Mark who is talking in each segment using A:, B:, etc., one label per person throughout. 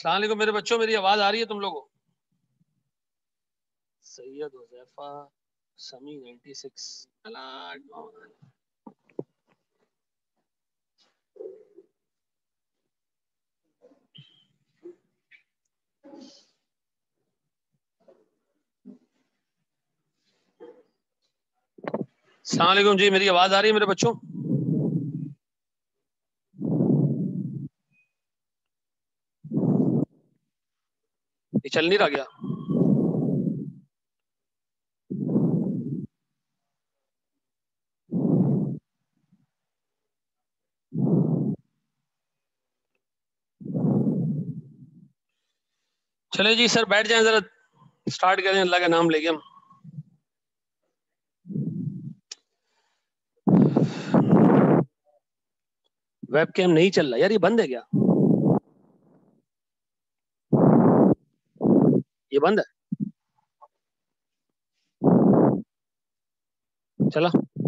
A: अस्सलाम वालेकुम मेरे बच्चों, मेरी आवाज आ रही है तुम लोगों को? सैयद हुज़ैफा समी 96 अस्सलाम वालेकुम जी, मेरी आवाज आ रही है मेरे बच्चों? ये चल नहीं रहा क्या? चले जी सर, बैठ जाएं, जरा स्टार्ट करें अल्लाह का नाम लेके हम। वेब कैम नहीं चल रहा यार, ये बंद है क्या? ये बंद है, चला।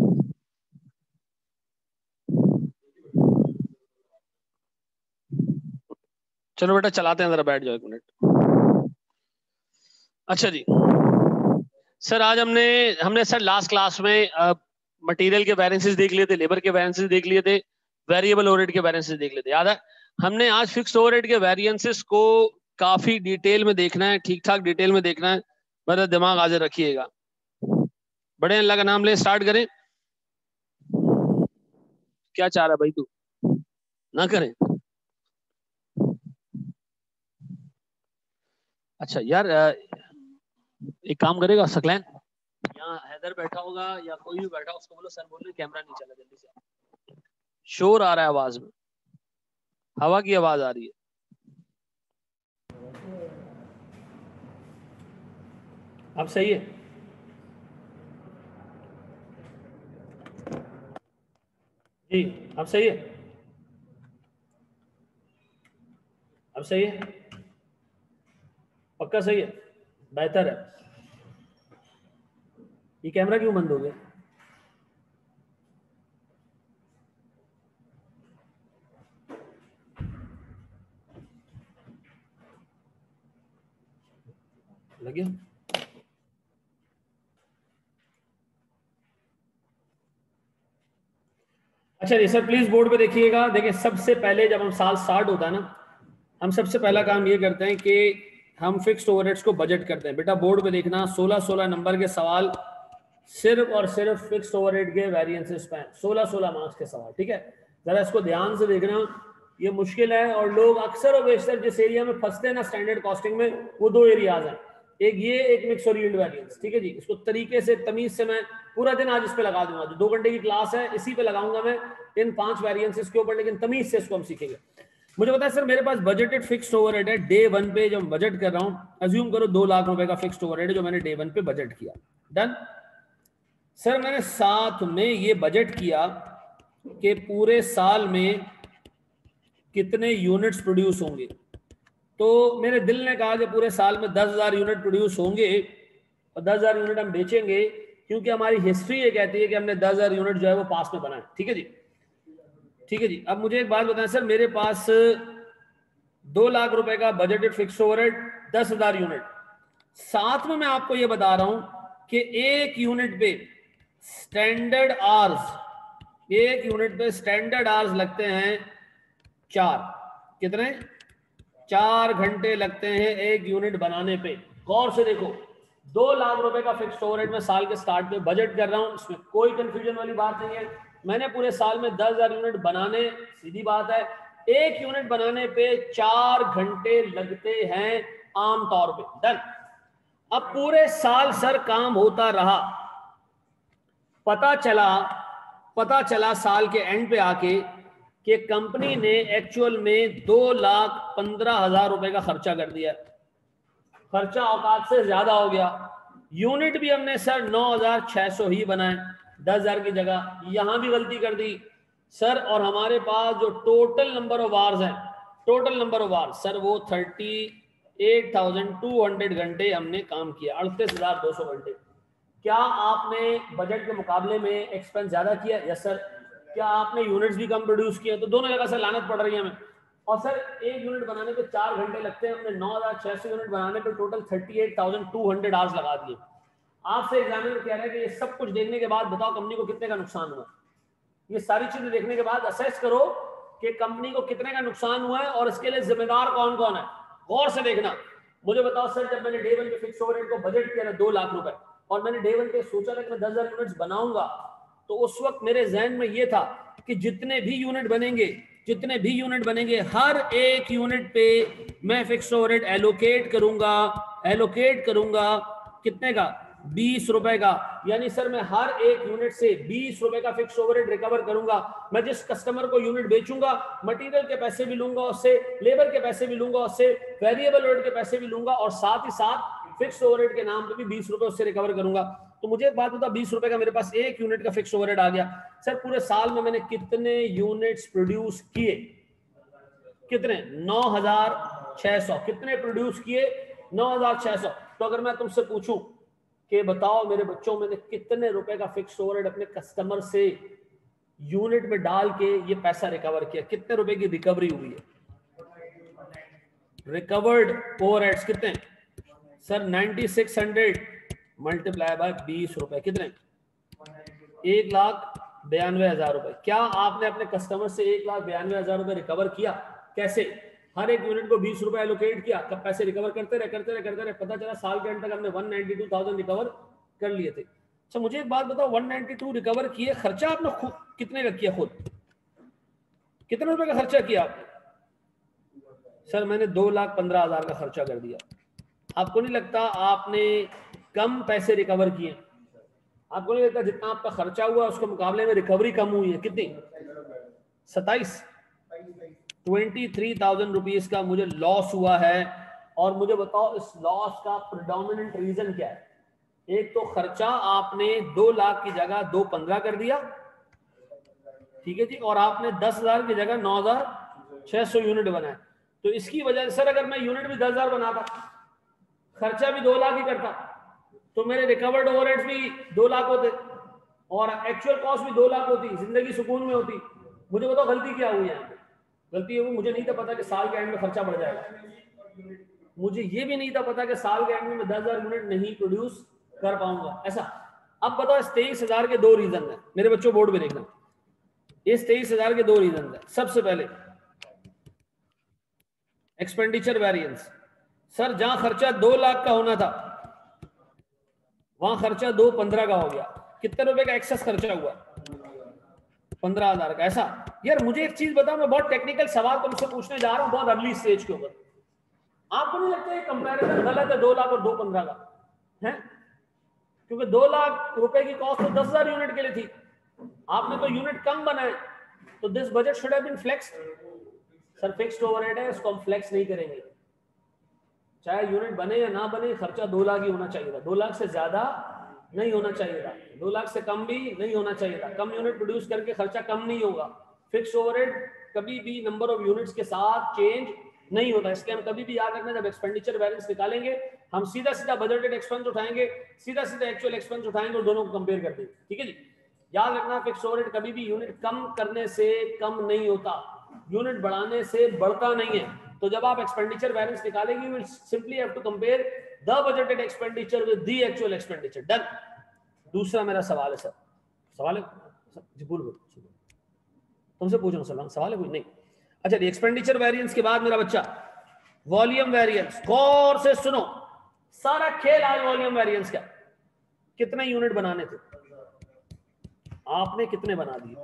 A: चलो बेटा चलाते हैं, जरा बैठ जाओ 1 मिनट। अच्छा जी सर, आज हमने हमने सर लास्ट क्लास में मटेरियल के वेरिएंसेस देख लिए थे, लेबर के वेरिएंसेस देख लिए थे, वेरिएबल ओवरहेड के वेरिएंसेस देख लिए थे, याद है? हमने आज फिक्स्ड ओवरहेड के वेरिएंसेस को काफी डिटेल में देखना है, ठीक ठाक डिटेल में देखना है। मेरा दिमाग हाजिर रखिएगा। बड़े अल्लाह का नाम ले, स्टार्ट करें। क्या चाह रहा है भाई तू? ना करें? अच्छा यार, एक काम करेगा सकलैन, यहाँ हैदर बैठा होगा या कोई भी बैठा, उसको बोलो सर बोल रहे कैमरा नहीं चला, जल्दी से। शोर आ रहा है आवाज में, हवा की आवाज आ रही है। अब सही है? जी अब सही है? अब सही है? पक्का सही है? बेहतर है। ये कैमरा क्यों बंद हो गया? लगे? अच्छा जी सर, प्लीज बोर्ड पे देखिएगा। देखिए, सबसे पहले जब हम साल स्टार्ट होता है ना, हम सबसे पहला काम ये करते हैं कि हम फिक्स्ड ओवरहेड्स को बजट करते हैं। बेटा बोर्ड पे देखना, 16 नंबर के सवाल, सिर्फ और सिर्फ फिक्स्ड ओवरहेड के वेरिएंसेस पे 16 मार्क्स के सवाल, ठीक है? जरा इसको ध्यान से देखना, ये मुश्किल है और लोग अक्सर और बेशतर जिस एरिया में फंसते हैं ना स्टैंडर्ड कॉस्टिंग में, वो 2 एरियाज हैं, एक ये, एक मिक्स और यील्ड वेरिएंस, ठीक है जी? इसको तरीके से तमीज से मैं पूरा दिन आज इस पे लगा दूंगा। जो 2 घंटे की क्लास है इसी पे लगाऊंगा मैं, इन 5 वेरिएंसेस के ऊपर, लेकिन तमीज से इसको हम सीखेंगे। मुझे पता है सर, मेरे पास बजटेड फिक्स्ड ओवरहेड है। डे 1 पे जब बजट कर रहा हूं, अज्यूम करो 2 लाख रुपए का फिक्स्ड ओवरहेड है जो मैंने डे 1 पे बजट किया। डन सर, मैंने साथ में ये बजट किया कि पूरे साल में कितने यूनिट्स प्रोड्यूस होंगे। तो मेरे दिल ने कहा कि पूरे साल में 10,000 यूनिट प्रोड्यूस होंगे और 10,000 यूनिट हम बेचेंगे, क्योंकि हमारी हिस्ट्री ये कहती है कि हमने 10,000 यूनिट जो है वो पास में बनाए। ठीक है जी? ठीक है जी। अब मुझे एक बात बताएं सर, मेरे पास 2 लाख रुपए का बजटेड फिक्स ओवरहेड, 10,000 यूनिट, साथ में मैं आपको ये बता रहा हूं कि एक यूनिट पे स्टैंडर्ड आवर्स, एक यूनिट पे स्टैंडर्ड आवर्स लगते हैं 4। कितने? 4 घंटे लगते हैं एक यूनिट बनाने पे। गौर से देखो, 2 लाख रुपए का फिक्स्ड ओवरहेड में साल के स्टार्ट में बजट कर रहा हूं, इसमें कोई कंफ्यूजन वाली बात नहीं है। मैंने पूरे साल में 10,000 यूनिट बनाने, सीधी बात है, एक यूनिट बनाने पे 4 घंटे लगते हैं आमतौर पे। डन। अब पूरे साल सर काम होता रहा, पता चला साल के एंड पे आके कि कंपनी ने एक्चुअल में 2,15,000 रुपए का खर्चा कर दिया। खर्चा औकात से ज्यादा हो गया। यूनिट भी हमने सर 9,600 ही बनाए 10,000 की जगह, यहां भी गलती कर दी सर। और हमारे पास जो टोटल नंबर ऑफ आवर्स है, total number of hours sir, वो 38,200 घंटे हमने काम किया, 38,200 घंटे। क्या आपने बजट के मुकाबले में एक्सपेंस ज्यादा किया? Yes sir. क्या आपने यूनिट्स भी कम प्रोड्यूस किए? तो दोनों जगह से लानत पड़ रही है हमें। और सर एक यूनिट बनाने पे 4 घंटे लगते हैं, हमने 9600 यूनिट बनाने पे टोटल 38,200 आवर्स लगा दिए। आपसे एग्जामिनर कह रहा है कि ये सब कुछ देखने के बाद बताओ कंपनी को कितने का नुकसान हुआ। ये सारी चीजें देखने के बाद असेस करो कि कंपनी को कितने का नुकसान हुआ है और इसके लिए जिम्मेदार कौन कौन है। गौर से देखना। मुझे बताओ सर, जब मैंने डे 1 पे फिक्स ओवरहेड को बजट किया था 2 लाख रुपए, और मैंने डे 1 पे सोचा था कि मैं 10,000 यूनिट्स बनाऊंगा, तो उस वक्त मेरे जहन में ये था कि जितने भी यूनिट बनेंगे हर एक यूनिट पे मैं फिक्स ओवरहेड एलोकेट करूंगा कितने का, 20 रुपए का। यानी सर मैं हर एक यूनिट से 20 रुपए का फिक्स ओवरहेड रिकवर करूंगा। मैं जिस कस्टमर को यूनिट बेचूंगा मटेरियल के पैसे भी लूंगा उससे, लेबर के पैसे भी लूंगा उससे, वेरिएबल ओवरहेड के पैसे भी लूंगा, और साथ ही साथ फिक्स ओवरहेड के नाम पे भी 20 रुपए उससे रिकवर करूंगा। तो मुझे एक बात बता, 20 रुपए का मेरे पास एक यूनिट का फिक्स ओवरहेड आ गया। सर पूरे साल में मैंने कितने यूनिट्स प्रोड्यूस किए? कितने? 9,600। कितने प्रोड्यूस किए? 9,600। तो अगर मैं तुमसे पूछूं कि बताओ मेरे बच्चों, मैंने कितने रुपए का फिक्स ओवरहेड अपने कस्टमर से यूनिट में डाल के ये पैसा रिकवर किया, कितने रुपए की रिकवरी हुई है? रिकवर्ड ओवरहेड्स कितने सर? 9600 मल्टीप्लाई बाय 20 रुपए, कितने? 1,92,000 रुपए। क्या आपने अपने कस्टमर से 1,92,000 रुपए रिकवर किया? कैसे? हर एक यूनिट को 20 रुपए एलोकेट किया, कब पैसे रिकवर करते रहे, पता चला साल के एंड तक हमने 192,000 रिकवर कर लिए थे। अच्छा मुझे एक बात बताओ, 192 रिकवर किए, खर्चा आपने खुद कितने का किया? खुद कितने रुपए का खर्चा किया आपने? सर मैंने 2,15,000 का खर्चा कर दिया। आपको नहीं लगता आपने कम पैसे रिकवर किए? आपको नहीं लगता जितना आपका खर्चा हुआ उसके मुकाबले में रिकवरी कम हुई है? कितनी? 23,000 रुपीज का मुझे लॉस हुआ है। और मुझे बताओ इस लॉस का प्रेडोमिनेंट रीजन क्या है? एक तो खर्चा आपने 2 लाख की जगह 2,15 कर दिया, ठीक है जी, और आपने 10,000 की जगह 9,600 यूनिट बनाए। तो इसकी वजह से सर अगर मैं यूनिट भी 10,000 बनाता, खर्चा भी 2 लाख ही करता, तो मेरे रिकवर्ड ओवरहेड्स भी 2 लाख होते और एक्चुअल कॉस्ट भी 2 लाख होती, जिंदगी सुकून में होती। मुझे बताओ गलती क्या हुई यहाँ पे? गलती है वो, मुझे नहीं था पता कि साल के एंड में खर्चा बढ़ जाएगा। मुझे ये भी नहीं था पता कि साल के एंड में मैं 10,000 यूनिट नहीं प्रोड्यूस कर पाऊंगा। ऐसा। अब बताओ इस 23,000 के 2 रीजन है। मेरे बच्चों बोर्ड पे देखना, इस 23,000 के 2 रीजन है। सबसे पहले एक्सपेंडिचर वेरिएंस। सर जहां खर्चा 2 लाख का होना था वहां खर्चा 2,15 का हो गया। कितने रुपए का एक्सेस खर्चा हुआ? 15,000 का। ऐसा। यार मुझे एक चीज बताओ, मैं बहुत टेक्निकल सवाल तुमसे पूछने जा रहा हूं बहुत अर्ली स्टेज के ऊपर। आपको नहीं लगता ये कंपैरिजन गलत है 2 लाख और 2,15 का है? क्योंकि 2 लाख रुपए की कॉस्ट तो 10,000 यूनिट के लिए थी, आपने तो यूनिट कम बनाए, तो this budget should have been flexed. Sir fixed overhead है, इसको हम फ्लेक्स नहीं करेंगे। चाहे यूनिट बने या ना बने, खर्चा 2 लाख ही होना चाहिए था। 2 लाख से ज्यादा नहीं होना चाहिए था, 2 लाख से कम भी नहीं होना चाहिए था। कम यूनिट प्रोड्यूस करके खर्चा कम नहीं होगा। फिक्स ओवरहेड कभी भी नंबर ऑफ यूनिट्स के साथ चेंज नहीं होता। इसके हम कभी भी याद रखना, जब एक्सपेंडिचर बैलेंस निकालेंगे हम सीधा सीधा बजटेड एक्सपेंस उठाएंगे, सीधा सीधा एक्चुअल एक्सपेंस उठाएंगे और दोनों को कंपेयर कर देंगे। ठीक है जी। याद रखना फिक्स ओवरहेड कभी भी यूनिट कम करने से कम नहीं होता, यूनिट बढ़ाने से बढ़ता नहीं है। तो जब आप एक्सपेंडिचर बैलेंस निकालेंगे, you will simply have to compare the budgeted expenditure with the actual expenditure. Done. दूसरा मेरा सवाल है सर, सवाल है जी, बोल तुमसे पूछ रहा हूं सवाल है कोई? नहीं। अच्छा, एक्सपेंडिचर वेरिएंस के बाद मेरा बच्चा वॉल्यूम वेरिएंस। गौर से सुनो, सारा खेल आज वॉल्यूम वेरिएंस का। कितने यूनिट बनाने थे आपने? कितने बना दिए?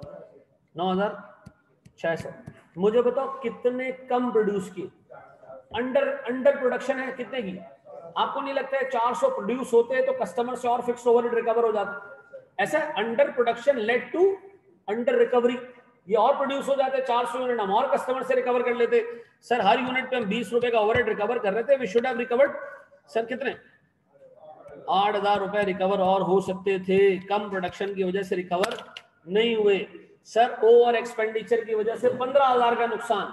A: 9,600। मुझे बताओ कितने कम प्रोड्यूस किए? अंडर प्रोडक्शन है कितने की? आपको नहीं लगता है 400 प्रोड्यूस होते हैं तो कस्टमर से और फिक्स ओवरहेड रिकवर हो जाता? ऐसा under production led to under recovery. ये और प्रोड्यूस हो जाते 400 यूनिट, हम और कस्टमर से रिकवर कर लेते। सर हर यूनिट पे हम 20 रुपए का ओवरहेड रिकवर कर रहे थे, we should have recovered sir कितने? 8,000 रुपए रिकवर और हो सकते थे। कम प्रोडक्शन की वजह से रिकवर नहीं हुए। सर ओवर एक्सपेंडिचर की वजह से 15,000 का नुकसान,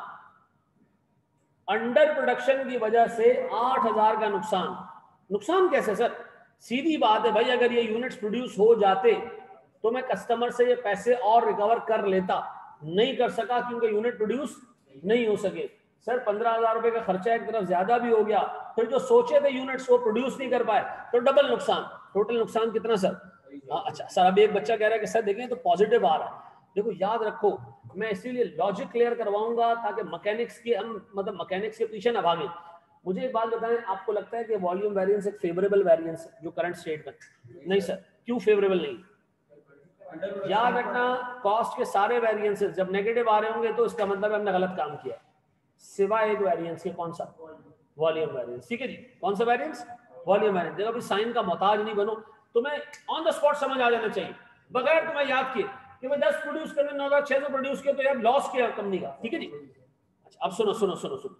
A: अंडर प्रोडक्शन की वजह से 8,000 का नुकसान। नुकसान कैसे सर? सीधी बात है भाई, अगर ये यूनिट्स प्रोड्यूस हो जाते तो मैं कस्टमर से ये पैसे और रिकवर कर लेता। नहीं कर सका क्योंकि यूनिट प्रोड्यूस नहीं हो सके। सर 15,000 रुपए का खर्चा एक तरफ ज्यादा भी हो गया, फिर जो सोचे थे यूनिट्स वो प्रोड्यूस नहीं कर पाए, तो डबल नुकसान। टोटल नुकसान कितना सर? अच्छा सर, अभी एक बच्चा कह रहा है कि सर देखें तो पॉजिटिव आ रहा है। देखो याद रखो, मैं इसीलिए लॉजिक क्लियर करवाऊंगा ताकि मैकेनिक्स की हम मतलब मैकेनिक्स के पीछे ना भागे। मुझे एक बात बताएं, आपको लगता है कि वॉल्यूम वेरिएंस एक फेवरेबल वेरिएंस है जो करंट स्टेट में? नहीं सर। क्यों फेवरेबल नहीं? याद रखना, कॉस्ट के सारे वेरिएंसेस जब नेगेटिव आ रहे होंगे तो इसका मतलब हमने गलत काम किया, सिवाय एक वेरिएंस के। कौन सा? Volume variance. ठीक है जी, कौन सा वेरिएंस? Volume variance. देखो अभी साइन का मोहताज नहीं बनो, तुम्हें ऑन द स्पॉट समझ आ जाना चाहिए, बगैर तुम्हें याद किए कि मैं 10 प्रोड्यूस करने 9,600 प्रोड्यूस किया तो यार लॉस किया कंपनी का। ठीक है जी। अच्छा अब सुनो सुनो सुनो सुनो,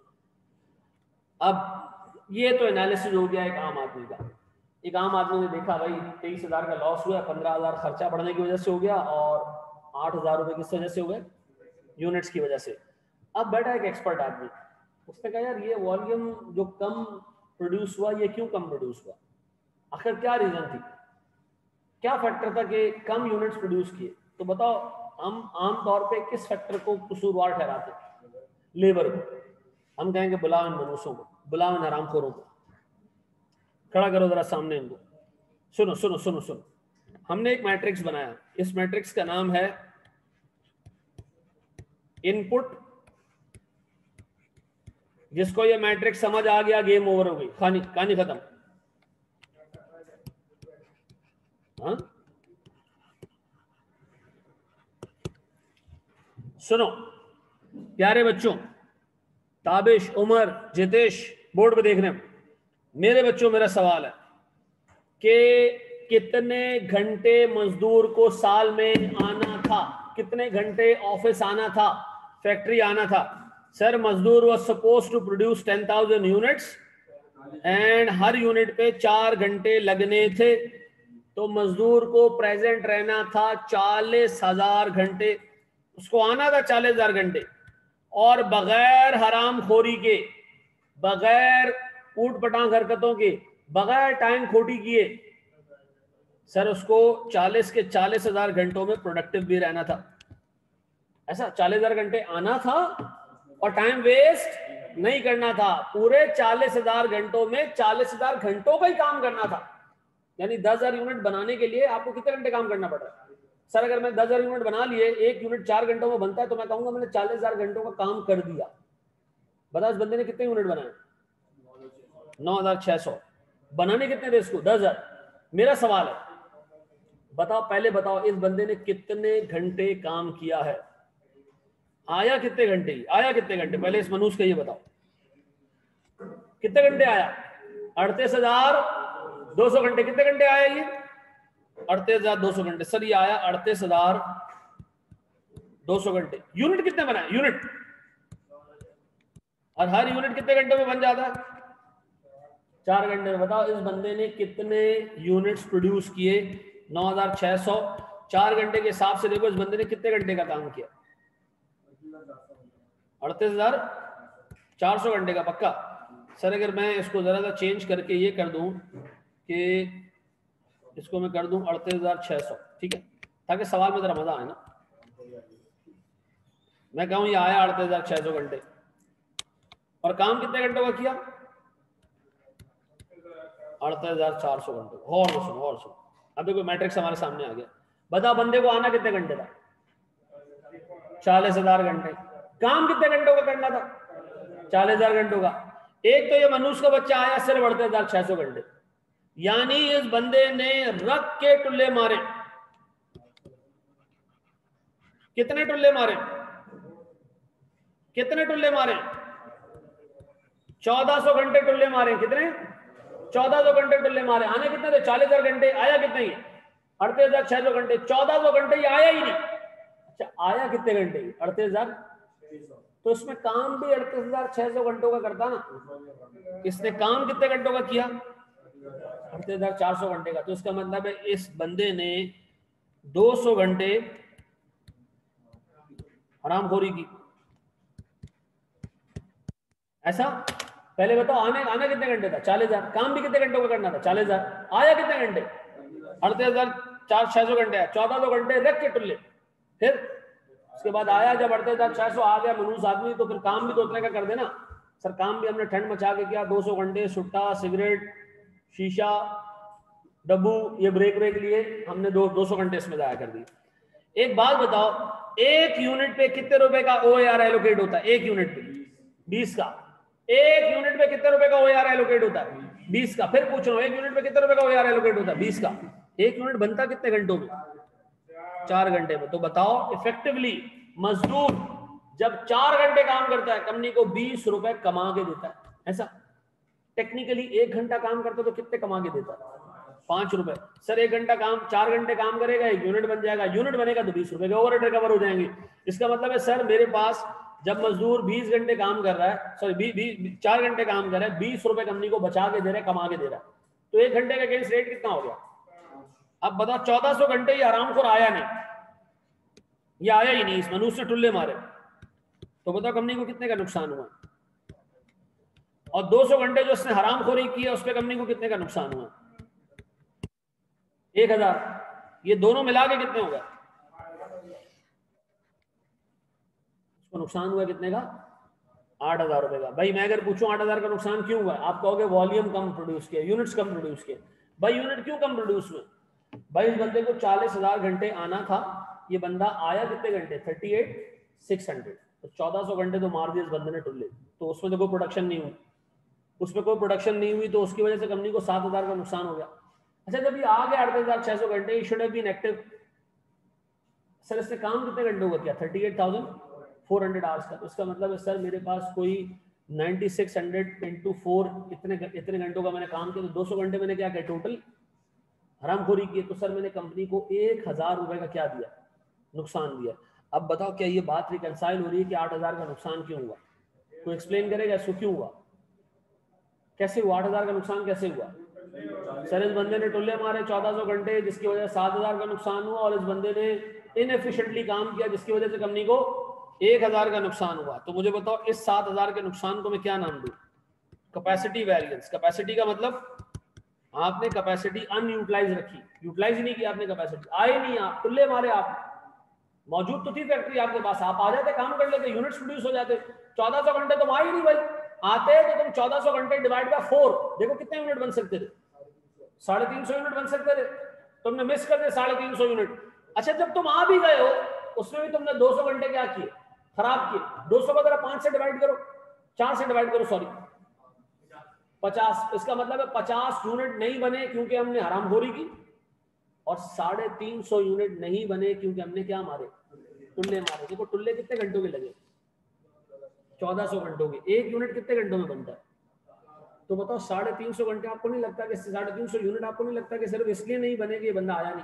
A: अब ये तो एनालिसिस हो गया एक आम आदमी का। एक आम आदमी ने देखा भाई 23,000 का लॉस हुआ, 15,000 खर्चा बढ़ने की वजह से हो गया और 8,000 रुपए किस वजह से हो गए? यूनिट्स की वजह से। अब बैठा एक एक्सपर्ट आदमी, उसने कहा यार ये वॉल्यूम जो कम प्रोड्यूस हुआ, ये क्यों कम प्रोड्यूस हुआ? आखिर क्या रीजन थी, क्या फैक्टर था कि कम यूनिट्स प्रोड्यूस किए? तो बताओ, हम आम तौर पे किस फैक्टर को कसूरवार ठहराते? लेबर को। हम कहेंगे बुलाओ इन मनुष्यों को, बुलाओ इन हरामखोरों को, खड़ा करो जरा सामने इनको। सुनो सुनो सुनो सुनो, हमने एक मैट्रिक्स बनाया, इस मैट्रिक्स का नाम है इनपुट। जिसको ये मैट्रिक्स समझ आ गया, गेम ओवर हो गई, कहानी खत्म। हाँ सुनो प्यारे बच्चों, ताबिश, उमर, जितेश, बोर्ड पे देख रहे हैं मेरे बच्चों, मेरा सवाल है कि कितने घंटे मजदूर को साल में आना था? कितने घंटे ऑफिस आना था, फैक्ट्री आना था? सर मजदूर was suppose to produce 10,000 units and हर यूनिट पे 4 घंटे लगने थे, तो मजदूर को प्रेजेंट रहना था 40,000 घंटे, उसको आना था 40,000 घंटे, और बगैर हरामखोरी के, बगैर ऊट पटांग हरकतों के, बगैर टाइम खोटी किए, सर उसको 40 के 40,000 घंटों में प्रोडक्टिव भी रहना था। ऐसा 40,000 घंटे आना था और टाइम वेस्ट नहीं करना था। पूरे 40,000 घंटों में 40,000 घंटों का ही काम करना था। यानी 10,000 यूनिट बनाने के लिए आपको कितने घंटे काम करना पड़ रहा है? सर अगर मैं 10,000 यूनिट बना लिए, एक यूनिट 4 घंटों में बनता है, तो मैं कहूंगा मैंने 40,000 घंटों का काम कर दिया। बता इस बंदे ने कितने यूनिट बनाए? 9,600। बनाने कितने थे इसको? 10,000। मेरा सवाल है, बताओ पहले बताओ, इस बंदे ने कितने घंटे काम किया है? आया कितने घंटे? आया कितने घंटे? पहले इस मनुष्य का ये बताओ, कितने घंटे आया? 38,200 घंटे। कितने घंटे आया ये? 38,200 घंटे। सर ये आया 38,200 घंटे। यूनिट कितने बनाए? यूनिट, और हर यूनिट कितने घंटे में बन जाता है? 4 घंटे में। बताओ इस बंदे ने कितने यूनिट्स प्रोड्यूस किए? 9,600। 4 घंटे के हिसाब से देखो इस बंदे ने कितने घंटे का काम किया? 38,400 घंटे का। पक्का? सर अगर मैं इसको जरा सा चेंज करके ये कर दूं कि इसको मैं कर दूं 38,600, ठीक है, ताकि सवाल में जरा मजा आए ना। मैं कहूं ये आया 38,600 घंटे, और काम कितने घंटों का किया? 38,400 घंटे। और सुनो और सुनो, अब देखो मैट्रिक्स हमारे सामने आ गया। बता बंदे को आना कितने घंटे था? 40,000 घंटे। काम कितने घंटों का करना था? 40,000 घंटों का। एक तो ये मनुष्य का बच्चा आया सिर्फ 38,600 घंटे, यानी इस बंदे ने रख के टुल्ले मारे। कितने टुल्ले मारे? कितने टुल्ले मारे? 1,400 घंटे टुल्ले मारे। कितने? 1,400 घंटे टुल्ले मारे। आने कितने थे? 40,000 घंटे। आया कितने? 38,600 घंटे। 1,400 घंटे ये आया ही नहीं। अच्छा आया कितने घंटे? 38,000। तो इसमें काम भी 38,600 घंटों का करता ना। इसने काम कितने घंटों का किया? 38,400 घंटे का। तो इसका मतलब है इस बंदे ने 200 घंटे हरामखोरी की। ऐसा? पहले बताओ आने आना कितने घंटे था? 40,000। काम भी कितने घंटों का करना था? 40,000। आया कितने घंटे? 38,600 घंटे। 1,400 घंटे रख के टुल्ले। फिर उसके बाद आया जब 38,600 आ गया मनूस आदमी, तो फिर काम भी तो उतने का कर देना सर। काम भी हमने ठंड मचा के किया, 200 घंटे सुट्टा, सिगरेट, शीशा, डब्बू, ये ब्रेक लिए हमने 200 घंटे इसमें जाया कर दिए। एक बात बताओ, एक यूनिट पे कितने रुपए का OAR एलोकेट होता है? एक यूनिट पे 20 का। एक यूनिट पे कितने रुपए का OAR एलोकेट होता है? 20 का। फिर पूछ रहा हूं, एक यूनिट पे कितने रुपए का OAR एलोकेट होता है? 20 का। एक यूनिट बनता कितने घंटों में? 4 घंटे में। तो बताओ इफेक्टिवली मजदूर जब 4 घंटे काम करता है, कंपनी को 20 रुपए कमा के देता है। ऐसा टेक्निकली 1 घंटा काम करता तो कितने कमा के देता है? 5 रुपए। सर 1 घंटा काम, 4 घंटे काम करेगा, 1 यूनिट बन जाएगा। यूनिट बनेगा तो 20 रुपए के ओवरहेड रिकवर हो जाएंगे। इसका मतलब है सर मेरे पास जब मजदूर 20 घंटे काम कर रहा है, सॉरी 4 घंटे काम कर रहा है, 20 रुपए कंपनी को बचा के दे रहा है, कमा के दे रहा है, तो 1 घंटे का अगेंस्ट रेट कितना हो गया? अब बताओ 1400 घंटे ये हरामखोर आया नहीं, ये आया ही नहीं, इस मनुष्य ने टुल्ले मारे, तो बताओ कंपनी को कितने का नुकसान हुआ? और 200 घंटे जो उसने हरामखोरी की है उस पर कंपनी को कितने का नुकसान हुआ? 1000। ये दोनों मिला के कितने होगा? उसको नुकसान हुआ कितने का? 8,000 रुपए का। भाई मैं अगर पूछूं 8,000 का नुकसान क्यों हुआ, आप कहोगे वॉल्यूम कम प्रोड्यूस किया, यूनिट्स कम प्रोड्यूस किए। भाई यूनिट क्यों कम प्रोड्यूस हुए? भाई इस बंदे को 40,000 घंटे आना था, ये बंदा आया कितने घंटे? 38,600। तो 1400 घंटे तो मार दिए इस बंदे ने टुल्ले, तो उसमें तो कोई प्रोडक्शन नहीं हुई, उसमें कोई प्रोडक्शन नहीं हुई, तो उसकी वजह से कंपनी को 7,000 का नुकसान हो गया। अच्छा जब ये आ गया 38,600 घंटे, should have been active. Sir इसने काम कितने घंटों का किया? 38,400 आवर्स का। तो इसका मतलब है सर मेरे पास कोई 9600 × 4 इतने घंटों का मैंने काम किया, तो 200 घंटे मैंने क्या किया टोटल? हरामखोरी की। तो सर मैंने कंपनी को 1,000 रुपए का क्या दिया? नुकसान दिया। अब बताओ क्या ये बात रिकंसाइल हो रही है कि 8,000 का नुकसान क्यों हुआ? कोई एक्सप्लेन करेगा इसको क्यों हुआ, कैसे हुआ? 8,000 का नुकसान कैसे हुआ? सर इस बंदे ने टुल्ले मारे 1400 घंटे, जिसकी वजह से 7,000 का नुकसान हुआ, और इस बंदे ने इनएफिशिएंटली काम किया, जिसकी वजह से कंपनी को 1,000 का नुकसान हुआ। तो मुझे बताओ इस 7,000 के नुकसान को मैं क्या नाम दूं? Capacity variance. कैपेसिटी का मतलब आपने कैपेसिटी अनयूटिलाइज रखी, यूटिलाइज ही नहीं किया आपने कैपेसिटी, आए नहीं आप, टुल्ले मारे आप। मौजूद तो थी फैक्ट्री आपके पास, आप आ जाते, काम कर लेते, यूनिट्स प्रोड्यूस हो जाते। 1400 घंटे तुम आए ही नहीं भाई। आते तो तुम 1400 घंटे डिवाइड बाय 4, देखो कितने यूनिट बन सकते थे? 350 यूनिट बन सकते थे। तुमने मिस कर दिए 350 यूनिट। अच्छा जब तुम आ भी गए हो, उसमें भी तुमने 200 घंटे क्या किए? खराब किए। 200 को अगर 5 से डिवाइड करो, 4 से डिवाइड करो, सॉरी 50। इसका मतलब है 50 यूनिट नहीं बने क्योंकि हमने हरामखोरी की, और 350 यूनिट नहीं बने क्योंकि हमने क्या मारे? टुल्ले मारे। देखो टुल्ले कितने घंटों के लगे? 1400 घंटों के। एक यूनिट कितने घंटों में बनता है? तो बताओ 350 घंटे। आपको नहीं लगता कि 350 यूनिट, आपको नहीं लगता कि सिर्फ इसलिए नहीं बने कि ये बंदा आया नहीं?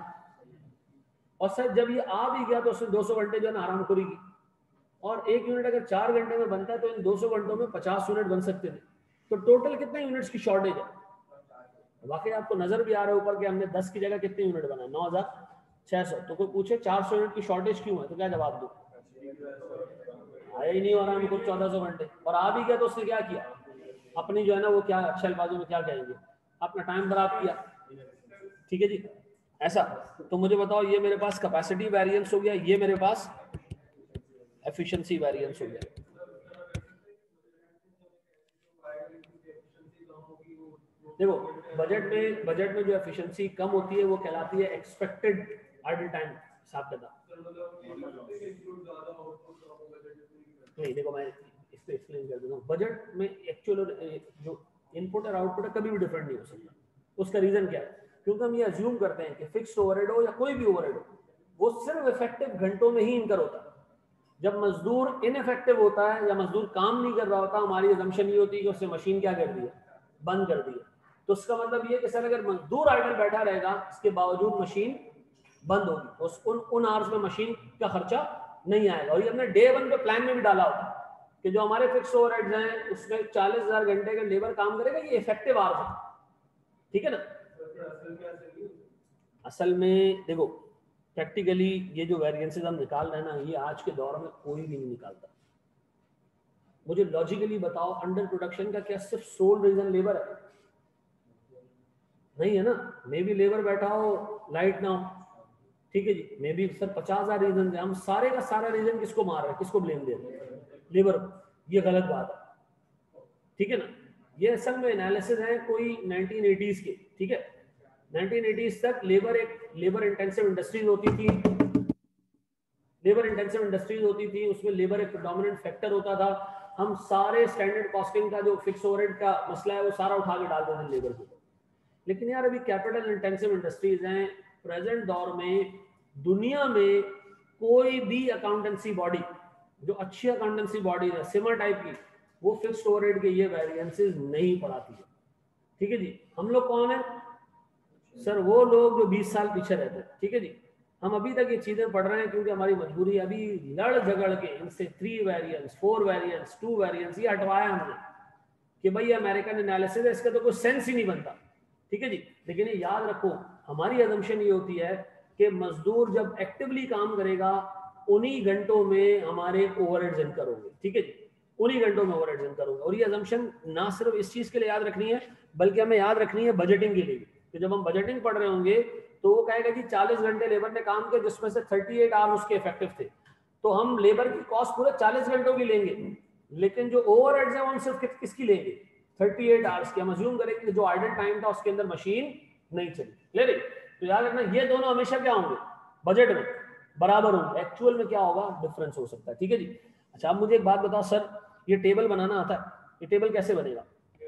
A: और सर जब ये आ भी गया तो उसने 200 घंटे जो है ना हरामखोरी की, और एक यूनिट अगर 4 घंटे में बनता है तो इन 200 घंटों में 50 यूनिट बन सकते थे। तो टोटल कितने यूनिट्स की शॉर्टेज है? वाकई आपको नजर भी आ रहा है ऊपर कि हमने 10 की जगह कितने यूनिट बनाए? 9,600। तो कोई पूछे 400 यूनिट की शॉर्टेज क्यों है, तो क्या जवाब दो? आया ही नहीं हो रहा हमको 1400 घंटे, और आ भी गया तो उसने क्या किया? अपनी जो है ना वो क्या अच्छे अल्फाजों में क्या कहेंगे, अपना टाइम बर्बाद किया। ठीक है जी, ऐसा। तो मुझे बताओ ये मेरे पास कैपेसिटी वेरिएंस हो गया, ये मेरे पास एफिशिएंसी वेरिएंस हो गया। देखो बजट में जो एफिशिएंसी कम होती है वो कहलाती है एक्सपेक्टेड आइडल टाइम हिसाब किताब। नहीं देखो मैं इसको एक्सप्लेन कर देता हूँ। बजट में एक्चुअल जो इनपुट और आउटपुट है कभी भी डिफरेंट नहीं हो सकता। उसका रीजन क्या है? क्योंकि हम ये अज्यूम करते हैं कि फिक्स्ड ओवरहेड हो या कोई भी ओवरहेड हो, वो सिर्फ इफेक्टिव घंटों में ही इनकर होता है। जब मजदूर इनइफेक्टिव होता है या मजदूर काम नहीं कर रहा होता, हमारी असम्पशन ये होती है कि उसने मशीन क्या कर दी है? बंद कर दी है। तो उसका मतलब ये कि सर अगर मजदूर आइडल बैठा रहेगा इसके बावजूद मशीन बंद होगी, तो उन आवर्स में मशीन का खर्चा नहीं आएगा। और ये हमने डे 1 पे प्लान में भी डाला होता कि जो हमारे फिक्स ओवरहेड्स हैं उसमें 40,000 घंटे का लेबर काम करेगा, ये इफेक्टिव आवर्स है। ठीक है ना? असल में देखो प्रैक्टिकली ये जो वेरिएंसेस हम निकाल रहे हैं ना, ये आज के दौर में कोई भी नहीं निकालता। मुझे लॉजिकली बताओ अंडर प्रोडक्शन का क्या सिर्फ सोल रीजन लेबर है? नहीं है ना। मे भी लेबर बैठा हो, लाइट ना हो, ठीक है जी, मे बी सर 50,000 रीजन है, हम सारे का सारा रीजन किसको मार रहे हैं, किसको ब्लेम दे रहे हैं, लेबर। ये गलत बात है, ठीक है ना। ये असल में एनालिसिस है कोई 1980s के, ठीक है। 1980s तक लेबर एक लेबर इंटेंसिव इंडस्ट्रीज होती थी, लेबर इंटेंसिव इंडस्ट्रीज होती थी, उसमें लेबर एक प्रेडोमिनेंट फैक्टर होता था। हम सारे स्टैंडर्ड कॉस्टिंग का जो फिक्स ओवरहेड का मसला है वो सारा उठा के डालते थे लेबर को। लेकिन यार अभी कैपिटल इंटेंसिव इंडस्ट्रीज हैं, प्रेजेंट दौर में दुनिया में कोई भी अकाउंटेंसी बॉडी जो अच्छी अकाउंटेंसी बॉडी है सिमा टाइप की, वो फिक्स्ड ओवरहेड के ये वेरिएंसेस नहीं पढ़ाती है, ठीक है जी। हम लोग कौन है सर, वो लोग जो 20 साल पीछे रहते हैं, ठीक है जी। हम अभी तक ये चीजें पढ़ रहे हैं क्योंकि हमारी मजबूरी, अभी लड़ झगड़ के इनसे 3 वेरिएंस 4 वेरिएंस 2 वेरिएंस ये हटवाया हमने कि भाई अमेरिकन एनालिसिस है, इसका तो कोई सेंस ही नहीं बनता, ठीक है जी। लेकिन ये याद रखो, हमारी अजम्पशन ये होती है कि मजदूर जब एक्टिवली काम करेगा उन्हीं घंटों में हमारे ओवरहेड्स इनकर होंगे, ठीक है जी, उन्हीं घंटों में ओवरहेड्स इनकर होंगे। और ये अजम्पशन ना सिर्फ इस चीज के लिए याद रखनी है, बल्कि हमें याद रखनी है बजटिंग के लिए भी। तो जब हम बजटिंग पढ़ रहे होंगे तो वो कहेगा जी 40 घंटे लेबर ने काम किया जिसमें से 38 आवर्स उसके इफेक्टिव थे, तो हम लेबर की कॉस्ट पूरे 40 घंटों की लेंगे, लेकिन जो ओवरहेड्स है हम सिर्फ किसकी लेंगे, 38 आवर्स की। हम अज्यूम करेंगे कि जो आइडल टाइम था उसके अंदर मशीन नहीं चली, ले रही। तो याद रखना ये दोनों हमेशा क्या होंगे, बजट में बराबर होंगे, एक्चुअल में क्या होगा डिफरेंस हो सकता है, ठीक है जी। अच्छा आप मुझे एक बात बताओ सर, ये टेबल बनाना आता है, ये टेबल कैसे बनेगा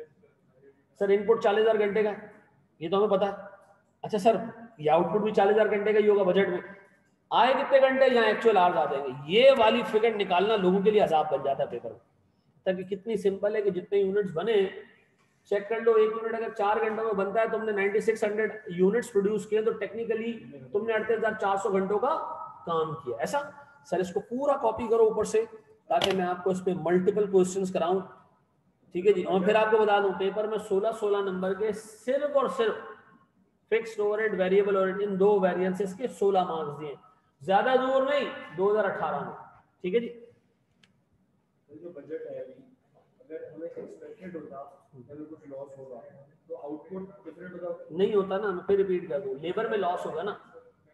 A: सर? इनपुट 40,000 घंटे का, ये तो हमें पता है। अच्छा सर, ये आउटपुट भी 40,000 घंटे का ही होगा बजट में, आए कितने घंटे, यहाँ एक्चुअल आवर्स आ जाएंगे। ये वाली फिगर निकालना लोगों के लिए अजाब बन जाता है पेपर में। ताकि कितनी सिंपल है कि जितने यूनिट्स बने चेक कर लो, एक यूनिट अगर 4 घंटों में बनता है, तुमने 9600 यूनिट्स प्रोड्यूस किए, तो टेक्निकली तुमने 38,400 घंटों का काम किया। ऐसा सर इसको पूरा कॉपी करो ऊपर से, ताकि मैं आपको इस पे मल्टीपल क्वेश्चंस कराऊं, ठीक है जी। और फिर आपको बता दूं पेपर में 16 नंबर के सिर्फ और सिर्फ फिक्स्ड ओवरहेड वेरिएबल ओवरहेड इन दो वेरिएंसेस के 16 मार्क्स दिए, ज्यादा दूर नहीं, 2018 में, ठीक है जी।
B: जो बजट है अभी, अगर हमें एक्सपेक्टेड होता अगर कुछ लॉस होगा तो आउटपुट डिफरेंट होगा,
A: नहीं होता ना, मैं फिर रिपीट कर दूं, लेबर में लॉस होगा ना,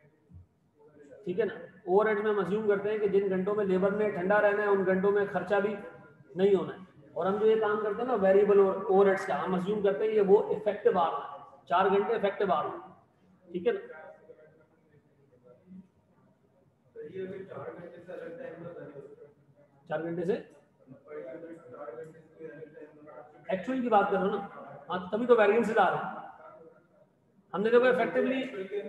A: ठीक है ना। ओवरहेड में हम अज्यूम करते हैं कि जिन घंटों में लेबर ने ठंडा रहना है उन घंटों में खर्चा भी नहीं होना है। और हम जो ये काम करते हैं ना वेरिएबल ओवरहेड्स का, हम अज्यूम करते हैं ये वो इफेक्टिव आवर है, 4 घंटे इफेक्टिव आवर, ठीक है ना।
B: तो ये अगर 4 घंटे से अलग टाइम में बने
A: 4 घंटे से
B: 4 घंटे से अलग टाइम
A: एक्चुअल की बात करो ना, हाँ तभी तो वेरिएंसेस आ रहे हैं। हमने देखो इफेक्टिवली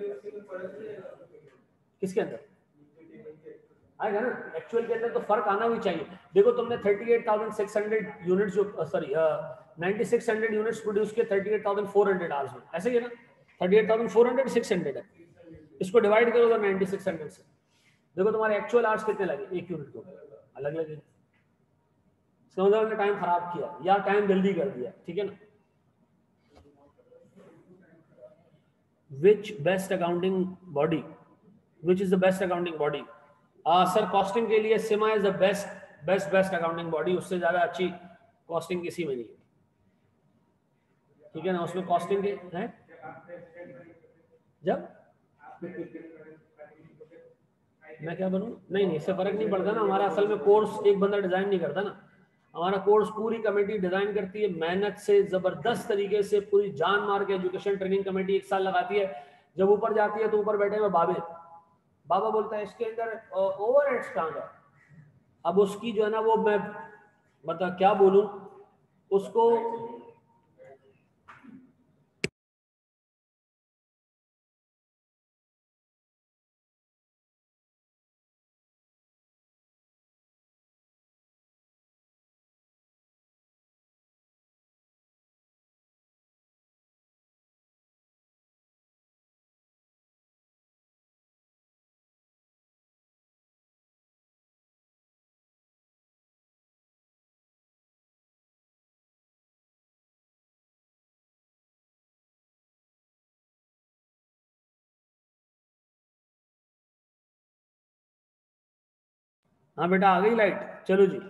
A: किसके अंदर आएगा ना, एक्चुअल के अंदर तो फर्क आना भी चाहिए। देखो तुमने 38,600 यूनिट्स जो सॉरी 9600 यूनिट्स प्रोड्यूस किए 38,400 आवर्स में, ऐसे ही है ना। 38,400 600 है, इसको डिवाइड करो 9600 से, देखो तुम्हारे एक्चुअल आवर्स कितने लगे एक यूनिट को, अलग लगे। समझो हमने टाइम खराब किया या टाइम जल्दी कर दिया, ठीक है ना। Which best accounting body? Which is the best accounting body? Sir costing के लिए CIMA is the best accounting body, उससे ज्यादा अच्छी कॉस्टिंग किसी में नहीं है, ठीक है ना। उसमें कॉस्टिंग के है जब मैं क्या बनूं, नहीं नहीं इससे फर्क नहीं पड़ता ना। हमारा असल में कोर्स एक बंदा डिजाइन नहीं करता ना, हमारा कोर्स पूरी कमेटी डिजाइन करती है, मेहनत से जबरदस्त तरीके से पूरी जान मार के एजुकेशन ट्रेनिंग कमेटी 1 साल लगाती है। जब ऊपर जाती है तो ऊपर बैठे हुए बाबा बोलता है इसके अंदर ओवरहेड्स कहाँ गए। अब उसकी जो है ना वो मैं मतलब क्या बोलूं उसको, हाँ बेटा आ गई लाइट, चलो जी।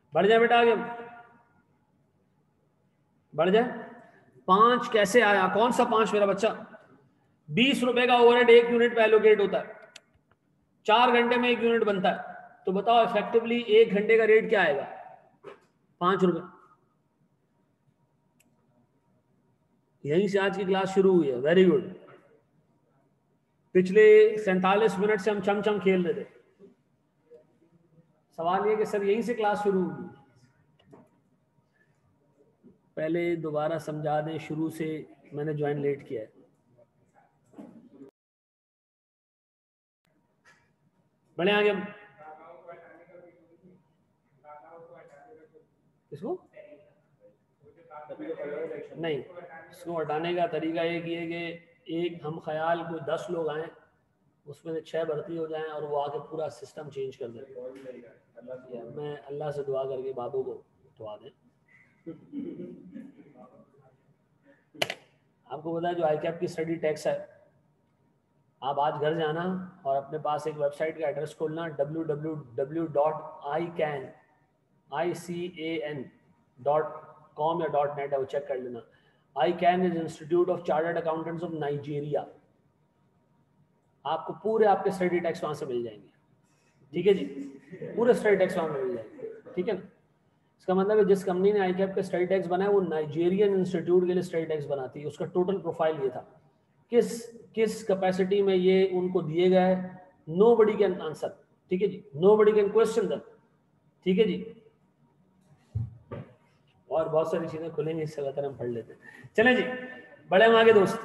A: बढ़ जाए बेटा आगे, बढ़ जाए। 5 कैसे आया, कौन सा 5 मेरा बच्चा? 20 रुपए का ओवरहेड 1 यूनिट पे एलोकेट होता है, 4 घंटे में 1 यूनिट बनता है, तो बताओ इफेक्टिवली 1 घंटे का रेट क्या आएगा? 5 रुपए। यहीं से आज की क्लास शुरू हुई है, वेरी गुड। पिछले 47 मिनट से हम चमचम खेल रहे थे। सवाल ये कि सर यहीं से क्लास शुरू हुई, पहले दोबारा समझा दें शुरू से, मैंने ज्वाइन लेट किया है। बढ़े आगे हम, इसको नहीं, इसको हटाने का तरीका एक ये कि एक हम ख्याल कोई 10 लोग आए, उसमें से 6 भर्ती हो जाएं और वो आके पूरा सिस्टम चेंज कर दें। मैं अल्लाह से दुआ करके बाबू को दुआ दें। आपको पता है जो ICAP की स्टडी टैक्स है, आप आज घर जाना और अपने पास एक वेबसाइट का एड्रेस खोलना www.ican.com या .net है, वो चेक कर लेना। ICAN is institute of chartered accountants of Nigeria. आपको पूरे आपके स्टडी टैक्स वहां से मिल जाएंगे, ठीक है जी, पूरे स्टडी टैक्स वहां मिल जाएंगे, ठीक है ना। इसका मतलब है जिस कंपनी ने ICAP का स्टडी टैक्स बनाया वो नाइजीरियन इंस्टीट्यूट के लिए स्टडी टैक्स बनाती है। उसका टोटल प्रोफाइल ये था, किस कैपेसिटी में ये उनको दिए गए, नोबडी कैन आंसर, ठीक है जी, नोबडी कैन क्वेश्चन देम, ठीक है जी। और बहुत सारी चीजें खुलेंगी, इससे बेहतर हम पढ़ लेते हैं। चलें जी, बड़े हम आगे दोस्त।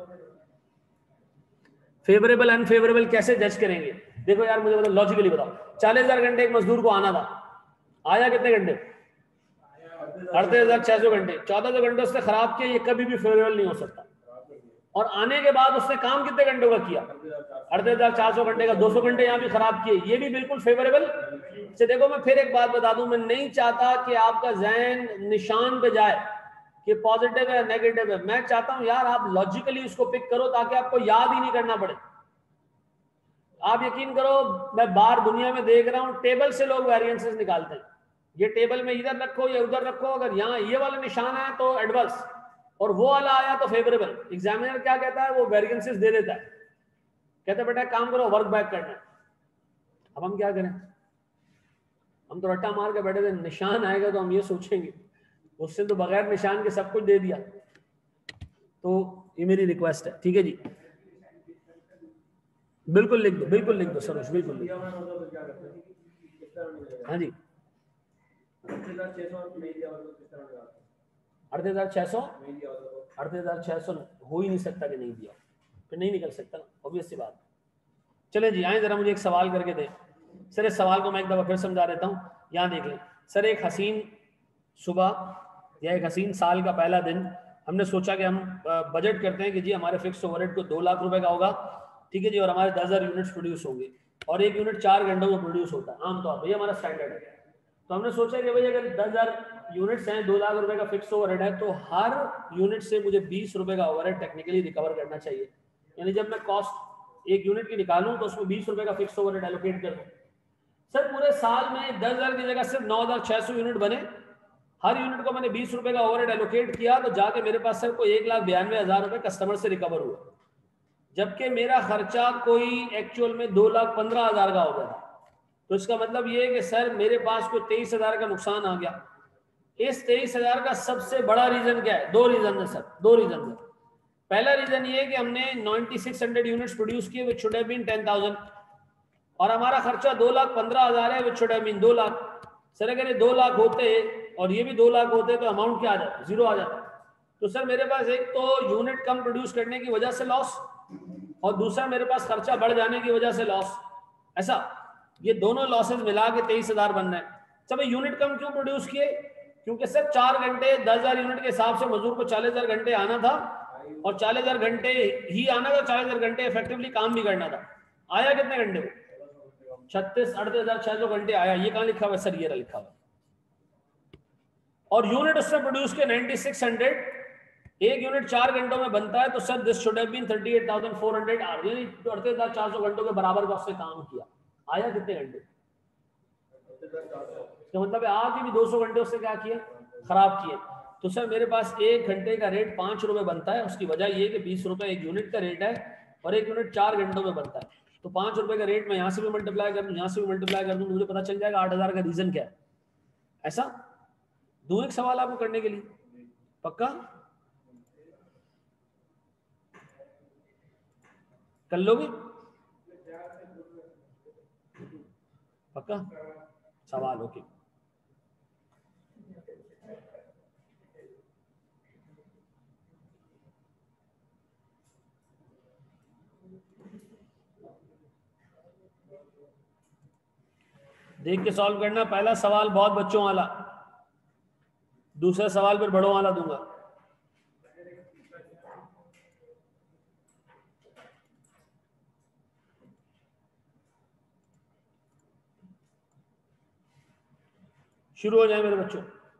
A: फेवरेबल अनफेवरेबल कैसे जज करेंगे? देखो यार मुझे मतलब लॉजिकली बताओ, 40,000 घंटे एक मजदूर को आना था, आया कितने घंटे? 38,600 घंटे। 1400 घंटे उसने खराब किया, ये कभी भी फेवरेबल नहीं हो सकता। और आने के बाद उसने काम कितने घंटों का किया? 38,400 घंटे का, 200 घंटे यहाँ भी खराब किए, ये भी बिल्कुल फेवरेबल से। देखो मैं फिर एक बात बता दूं, मैं नहीं चाहता कि आपका जहन निशान पे जाए कि पॉजिटिव है नेगेटिव है। मैं चाहता हूं यार आप लॉजिकली उसको पिक करो ताकि आपको याद ही नहीं करना पड़े। आप यकीन करो, मैं बाहर दुनिया में देख रहा हूं, टेबल से लोग वेरिएंसेस निकालते हैं। ये टेबल में इधर रखो या उधर रखो, अगर यहाँ ये वाला निशान है तो एडवर्स और वो वाला आया तो फेवरेबल। एग्जामिनर क्या कहता है, वो वेरिएंसेस दे देता है, कहता है बेटा काम करो वर्क बैक करना। अब हम क्या करें? हम तो रट्टा मार के बैठे थे, निशान आएगा तो हम ये सोचेंगे, उससे तो बगैर निशान के सब कुछ दे दिया। तो ये मेरी रिक्वेस्ट है, ठीक है जी, बिल्कुल लिख दो, बिल्कुल लिख दो सरोज, बिल्कुल लिख दो। हाँ जी, 38,600 हो ही नहीं सकता कि नहीं दिया, फिर नहीं निकल सकता ना, ऑब्वियस सी बात। चले जी आए, जरा मुझे एक सवाल करके दे। सर इस सवाल को मैं एक दफा फिर समझा देता हूँ, यहाँ देख लें। सर एक हसीन सुबह या एक हसीन साल का पहला दिन, हमने सोचा कि हम बजट करते हैं कि जी हमारे फिक्स ओवरहेड को 2 लाख रुपए का होगा, ठीक है जी, और हमारे 10,000 यूनिट्स प्रोड्यूस होंगे और 1 यूनिट 4 घंटों में प्रोड्यूस होता है आमतौर पर, ये हमारा स्टैंडर्ड है। तो हमने सोचा कि भाई अगर 10,000 यूनिट्स हैं, 2 लाख रुपए का फिक्स ओवरहेड है, तो हर यूनिट से मुझे 20 रुपए का ओवरहेड टेक्निकली रिकवर करना चाहिए। यानी जब मैं कॉस्ट 1 यूनिट की निकालूं तो उसमें 20 रुपए का फिक्स ओवरहेड एलोकेट कर दूं। सर पूरे साल में 10,000 की जगह सिर्फ 9,600 यूनिट बने, हर यूनिट को मैंने 20 रुपए का ओवरहेड एलोकेट किया, तो जाके मेरे पास सर कोई 1,92,000 रुपए कस्टमर से रिकवर हुआ, जबकि मेरा खर्चा कोई एक्चुअल में 2,15,000 का हो गया था। तो इसका मतलब ये है कि सर मेरे पास कोई 23,000 का नुकसान आ गया। इस 23,000 का सबसे बड़ा रीजन क्या है? 2 रीजन है सर, 2 रीजन है। पहला रीजन ये है कि हमने 9600 यूनिट्स प्रोड्यूस किए, विच शुड हैव बीन 10,000, और हमारा खर्चा 2,15,000 है, which should have been 2 lakh. Sir अगर ये 2 लाख होते और ये भी 2 लाख होते तो अमाउंट क्या आ जाता? 0 आ जाता। तो सर मेरे पास एक तो यूनिट कम प्रोड्यूस करने की वजह से लॉस, और दूसरा मेरे पास खर्चा बढ़ जाने की वजह से लॉस। ऐसा ये दोनों लॉसेस मिला के 23,000 बन रहे हैं। सब यूनिट कम क्यों प्रोड्यूस किए? क्योंकि सर 4 घंटे 10,000 यूनिट के हिसाब से मजदूर को 40,000 घंटे आना था, और 40,000 घंटे ही आना था, 40,000 घंटे इफेक्टिवली काम भी करना था। आया कितने घंटे को? 38,600 घंटे आया। ये कहाँ लिखा हुआ है सर? ये लिखा हुआ। और यूनिट उसने प्रोड्यूस किया 9600, एक यूनिट 4 घंटों में बनता है, तो sir this should have been 38,400 hour, यानी 38,400 घंटों के बराबर का उसने काम किया। आया कितने घंटे? तो मतलब आगे भी 200 घंटे उससे क्या किए, खराब किए। तो सर मेरे पास 1 घंटे का रेट 5 रुपए बनता है। उसकी वजह ये कि 20 रुपए 1 यूनिट का रेट है और 1 यूनिट 4 घंटों में बनता है। तो 5 रुपए का रेट मैं यहाँ से भी मल्टीप्लाई कर दूँ, यहाँ से भी मल्टीप्लाई कर दूँ, मुझे पता चल जाएगा 8000 का रीजन क्या है। ऐसा दो एक सवाल आपको करने के लिए, पक्का कर लोगे? पक्का सवाल, ओके। देख के सॉल्व करना। पहला सवाल बहुत बच्चों वाला, दूसरा सवाल फिर बड़ों वाला दूंगा। शुरू हो जाए मेरे बच्चों।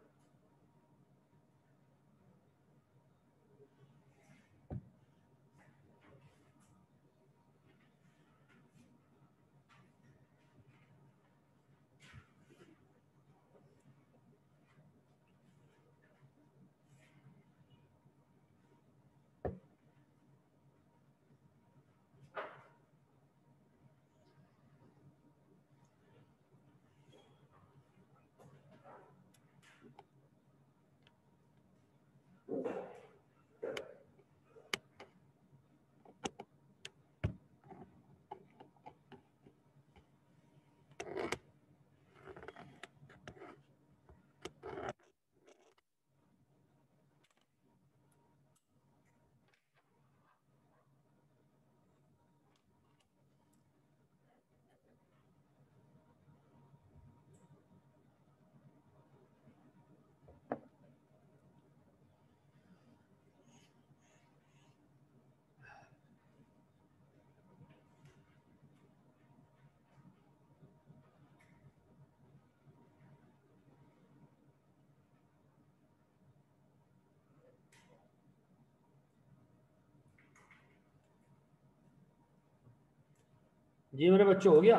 A: जी मेरे बच्चों हो गया?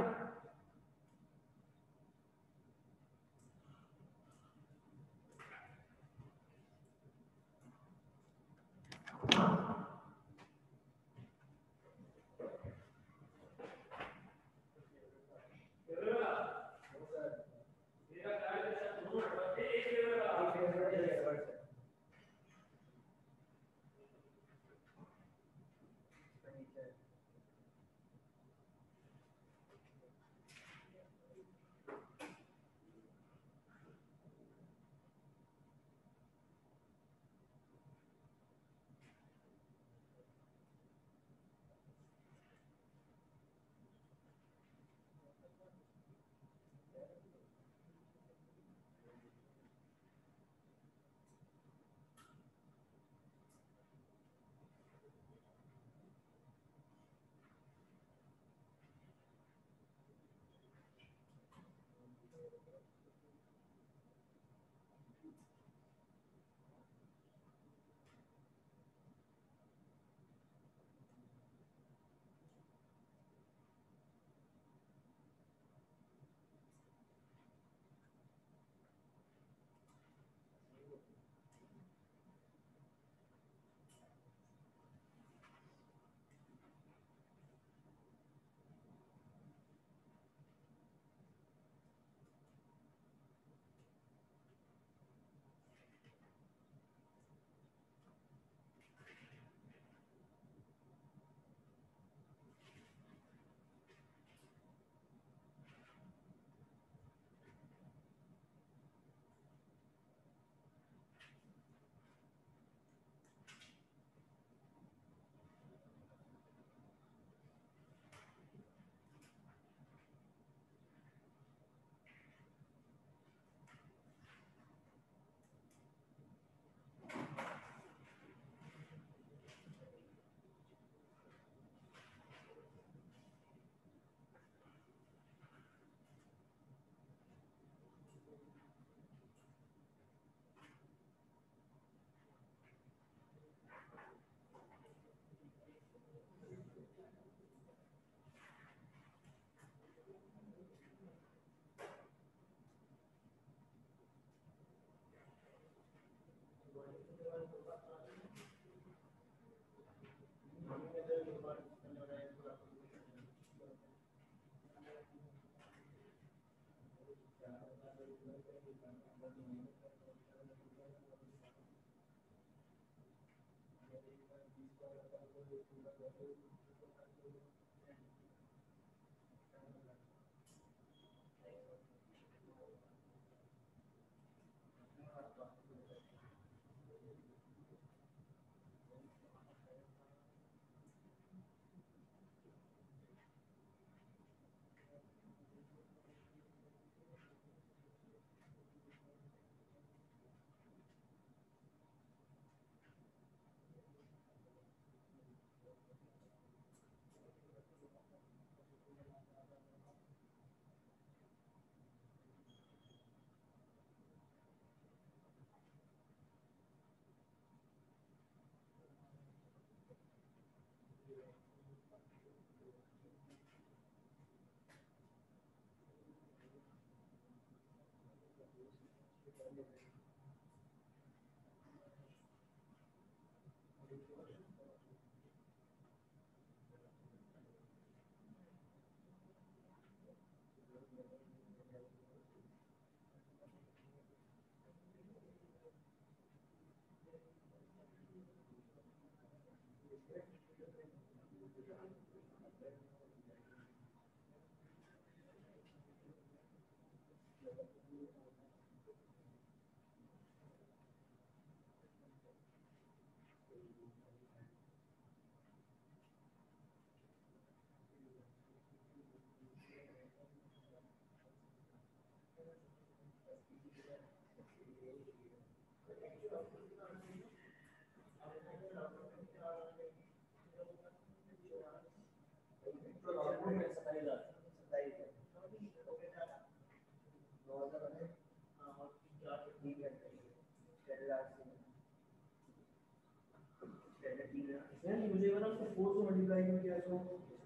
B: मुझे बना तो 4 से मल्टीप्लाई में किया तो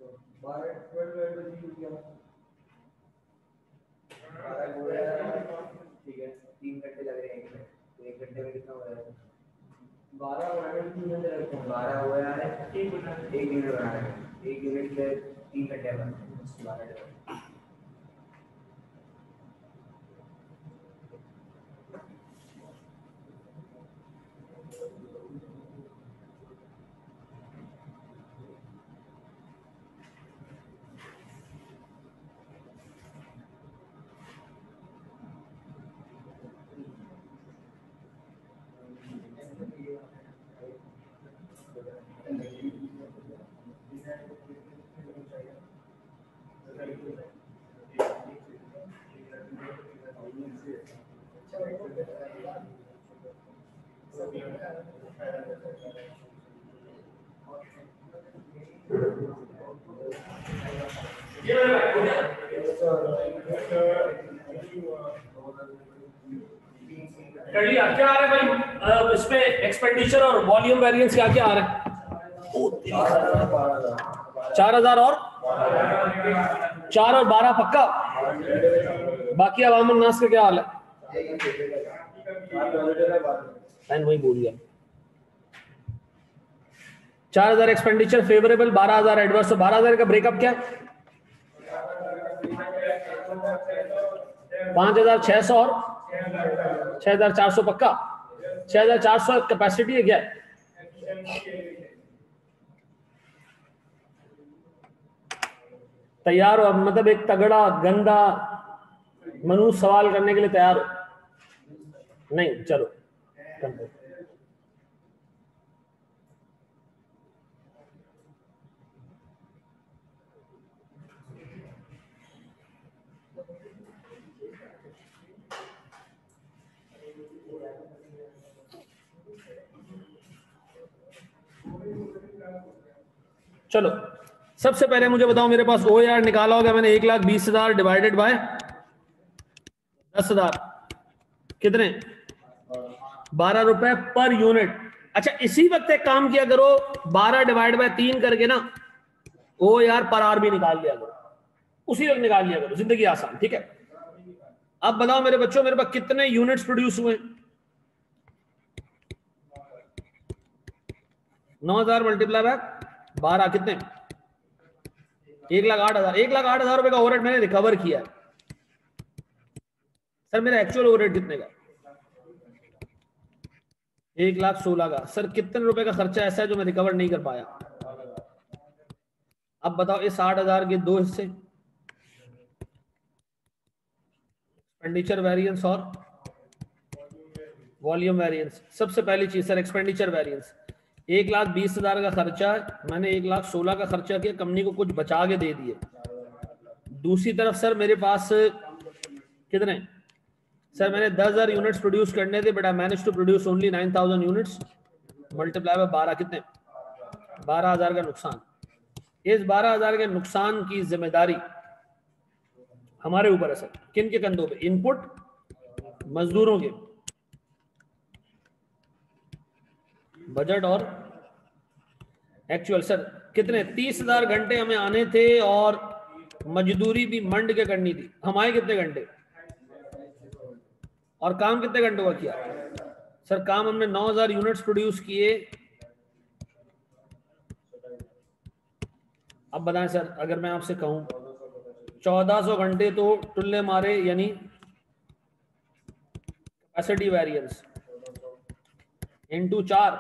B: 12 12 बजे किया 12 हो रहा है, ठीक है 3 घंटे लग रहे हैं, तो 1 घंटे में कितना हो रहा है 12 हो रहा है, 3 घंटे लगते हैं, 12 हो रहा है 1 यूनिट बना रहा है, 1 यूनिट से 3 घंटे बनते हैं 12।
A: कर लिया। क्या आ रहा है भाई इसमें एक्सपेंडिचर और वॉल्यूम वेरिएंस क्या क्या आ रहा है? 4000 और 4 और 12 पक्का। बाकी अब अमन नास का क्या हाल है? वही बोल गया। 4000 एक्सपेंडिचर फेवरेबल, 12000 एडवर्स। तो 12000 का ब्रेकअप क्या है? 5600 और 6400 पक्का। 6400 कैपेसिटी है क्या? तैयार हो? अब मतलब एक तगड़ा गंदा मनु सवाल करने के लिए तैयार हो? नहीं, चलो चलो सबसे पहले मुझे बताओ, मेरे पास ओ यार निकाला होगा मैंने 1,20,000 डिवाइडेड बाय 10,000 कितने? 12 रुपए पर यूनिट। अच्छा इसी वक्त एक काम किया करो, 12 डिवाइड बाय 3 करके ना ओ यार पर आर भी निकाल लिया करो, उसी वक्त निकाल लिया करो, जिंदगी आसान। ठीक है, अब बताओ मेरे बच्चों मेरे पास कितने यूनिट्स प्रोड्यूस हुए? 9,000 मल्टीप्लाई बाय 12 कितने? 1,08,000। 1,08,000 रुपए का ओवरहेड मैंने रिकवर किया। सर मेरा एक्चुअल ओवरहेड कितने का? 1,16,000 का। सर कितने रुपए का खर्चा ऐसा है जो मैं रिकवर नहीं कर पाया? अब बताओ, इस 60,000 के दो हिस्से, एक्सपेंडिचर वेरिएंस और वॉल्यूम वेरिएंस। सबसे पहली चीज सर एक्सपेंडिचर वेरिएंस, 1,20,000 का खर्चा, मैंने 1,16,000 का खर्चा किया, कंपनी को कुछ बचा के दे दिए। दूसरी तरफ सर मेरे पास कितने, सर मैंने 10,000 यूनिट्स प्रोड्यूस करने थे, but I manage to produce only 9,000 units, multiply by 12, कितने, 12,000 का नुकसान। इस 12,000 के नुकसान की जिम्मेदारी हमारे ऊपर है सर। किन के कंधों पे? इनपुट, मजदूरों के, बजट और एक्चुअल। सर कितने, 30,000 घंटे हमें आने थे और मजदूरी भी मंड के करनी थी। हम आए कितने घंटे और काम कितने घंटों का किया? सर काम हमने 9,000 यूनिट्स प्रोड्यूस किए। अब बताएं सर, अगर मैं आपसे कहूं 1400 घंटे तो टुल्ले मारे, यानी कैपेसिटी वेरिएंस इनटू 4,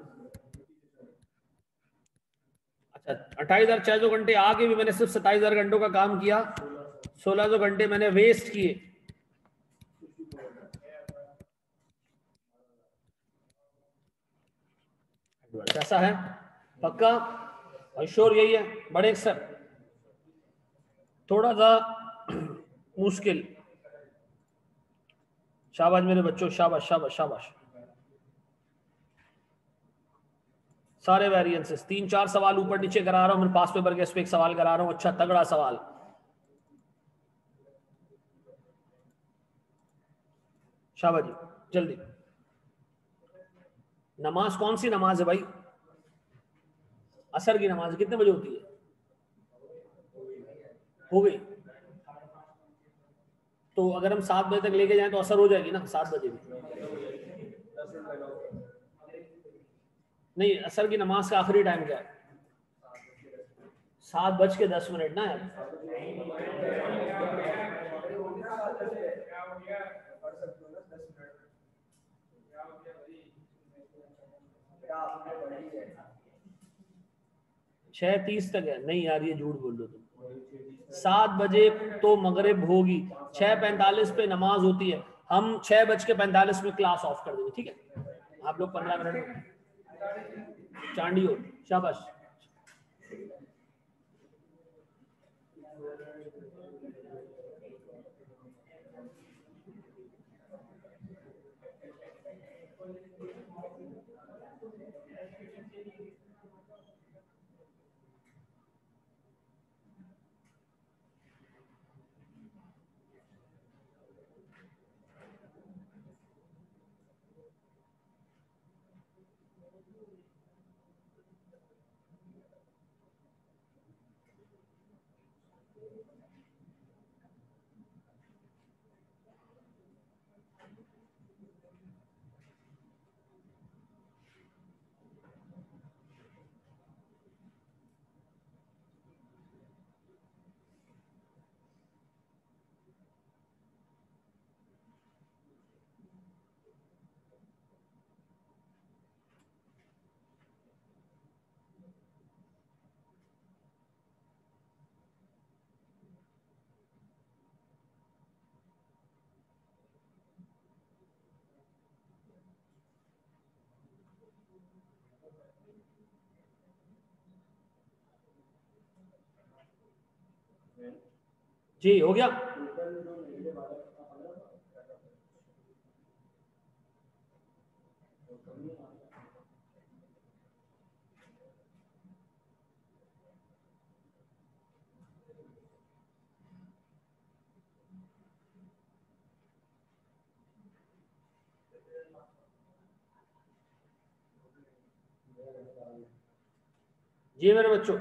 A: अच्छा 28,600 घंटे आगे भी मैंने सिर्फ 27,000 घंटों का काम किया, 1,600 घंटे मैंने वेस्ट किए। कैसा है, पक्का और श्योर? यही है बड़े सर, थोड़ा सा मुश्किल। शाबाश मेरे बच्चों, शाबाश शाबाश शाबाश। सारे वेरिएंसेस 3-4 सवाल ऊपर नीचे करा रहा हूं मैं, पास पेपर के इस पे एक सवाल करा रहा हूं, अच्छा तगड़ा सवाल। शाबाश जी, जल्दी। नमाज कौन सी नमाज है भाई? असर की नमाज कितने बजे होती है? हो गई, तो अगर हम 7 बजे तक लेके जाएं तो असर हो जाएगी ना 7 बजे भी? नहीं, असर की नमाज का आखिरी टाइम क्या है? 7:10 ना यार। छह 30 तक है? नहीं यार, ये झूठ बोल दो तुम। 7 बजे तो मगरिब होगी, 6:45 पे नमाज होती है, हम 6:45 में क्लास ऑफ कर देंगे, ठीक है? आप लोग 15 मिनट चांडी हो, शाबाश। जी हो गया। जी मेरे बच्चों,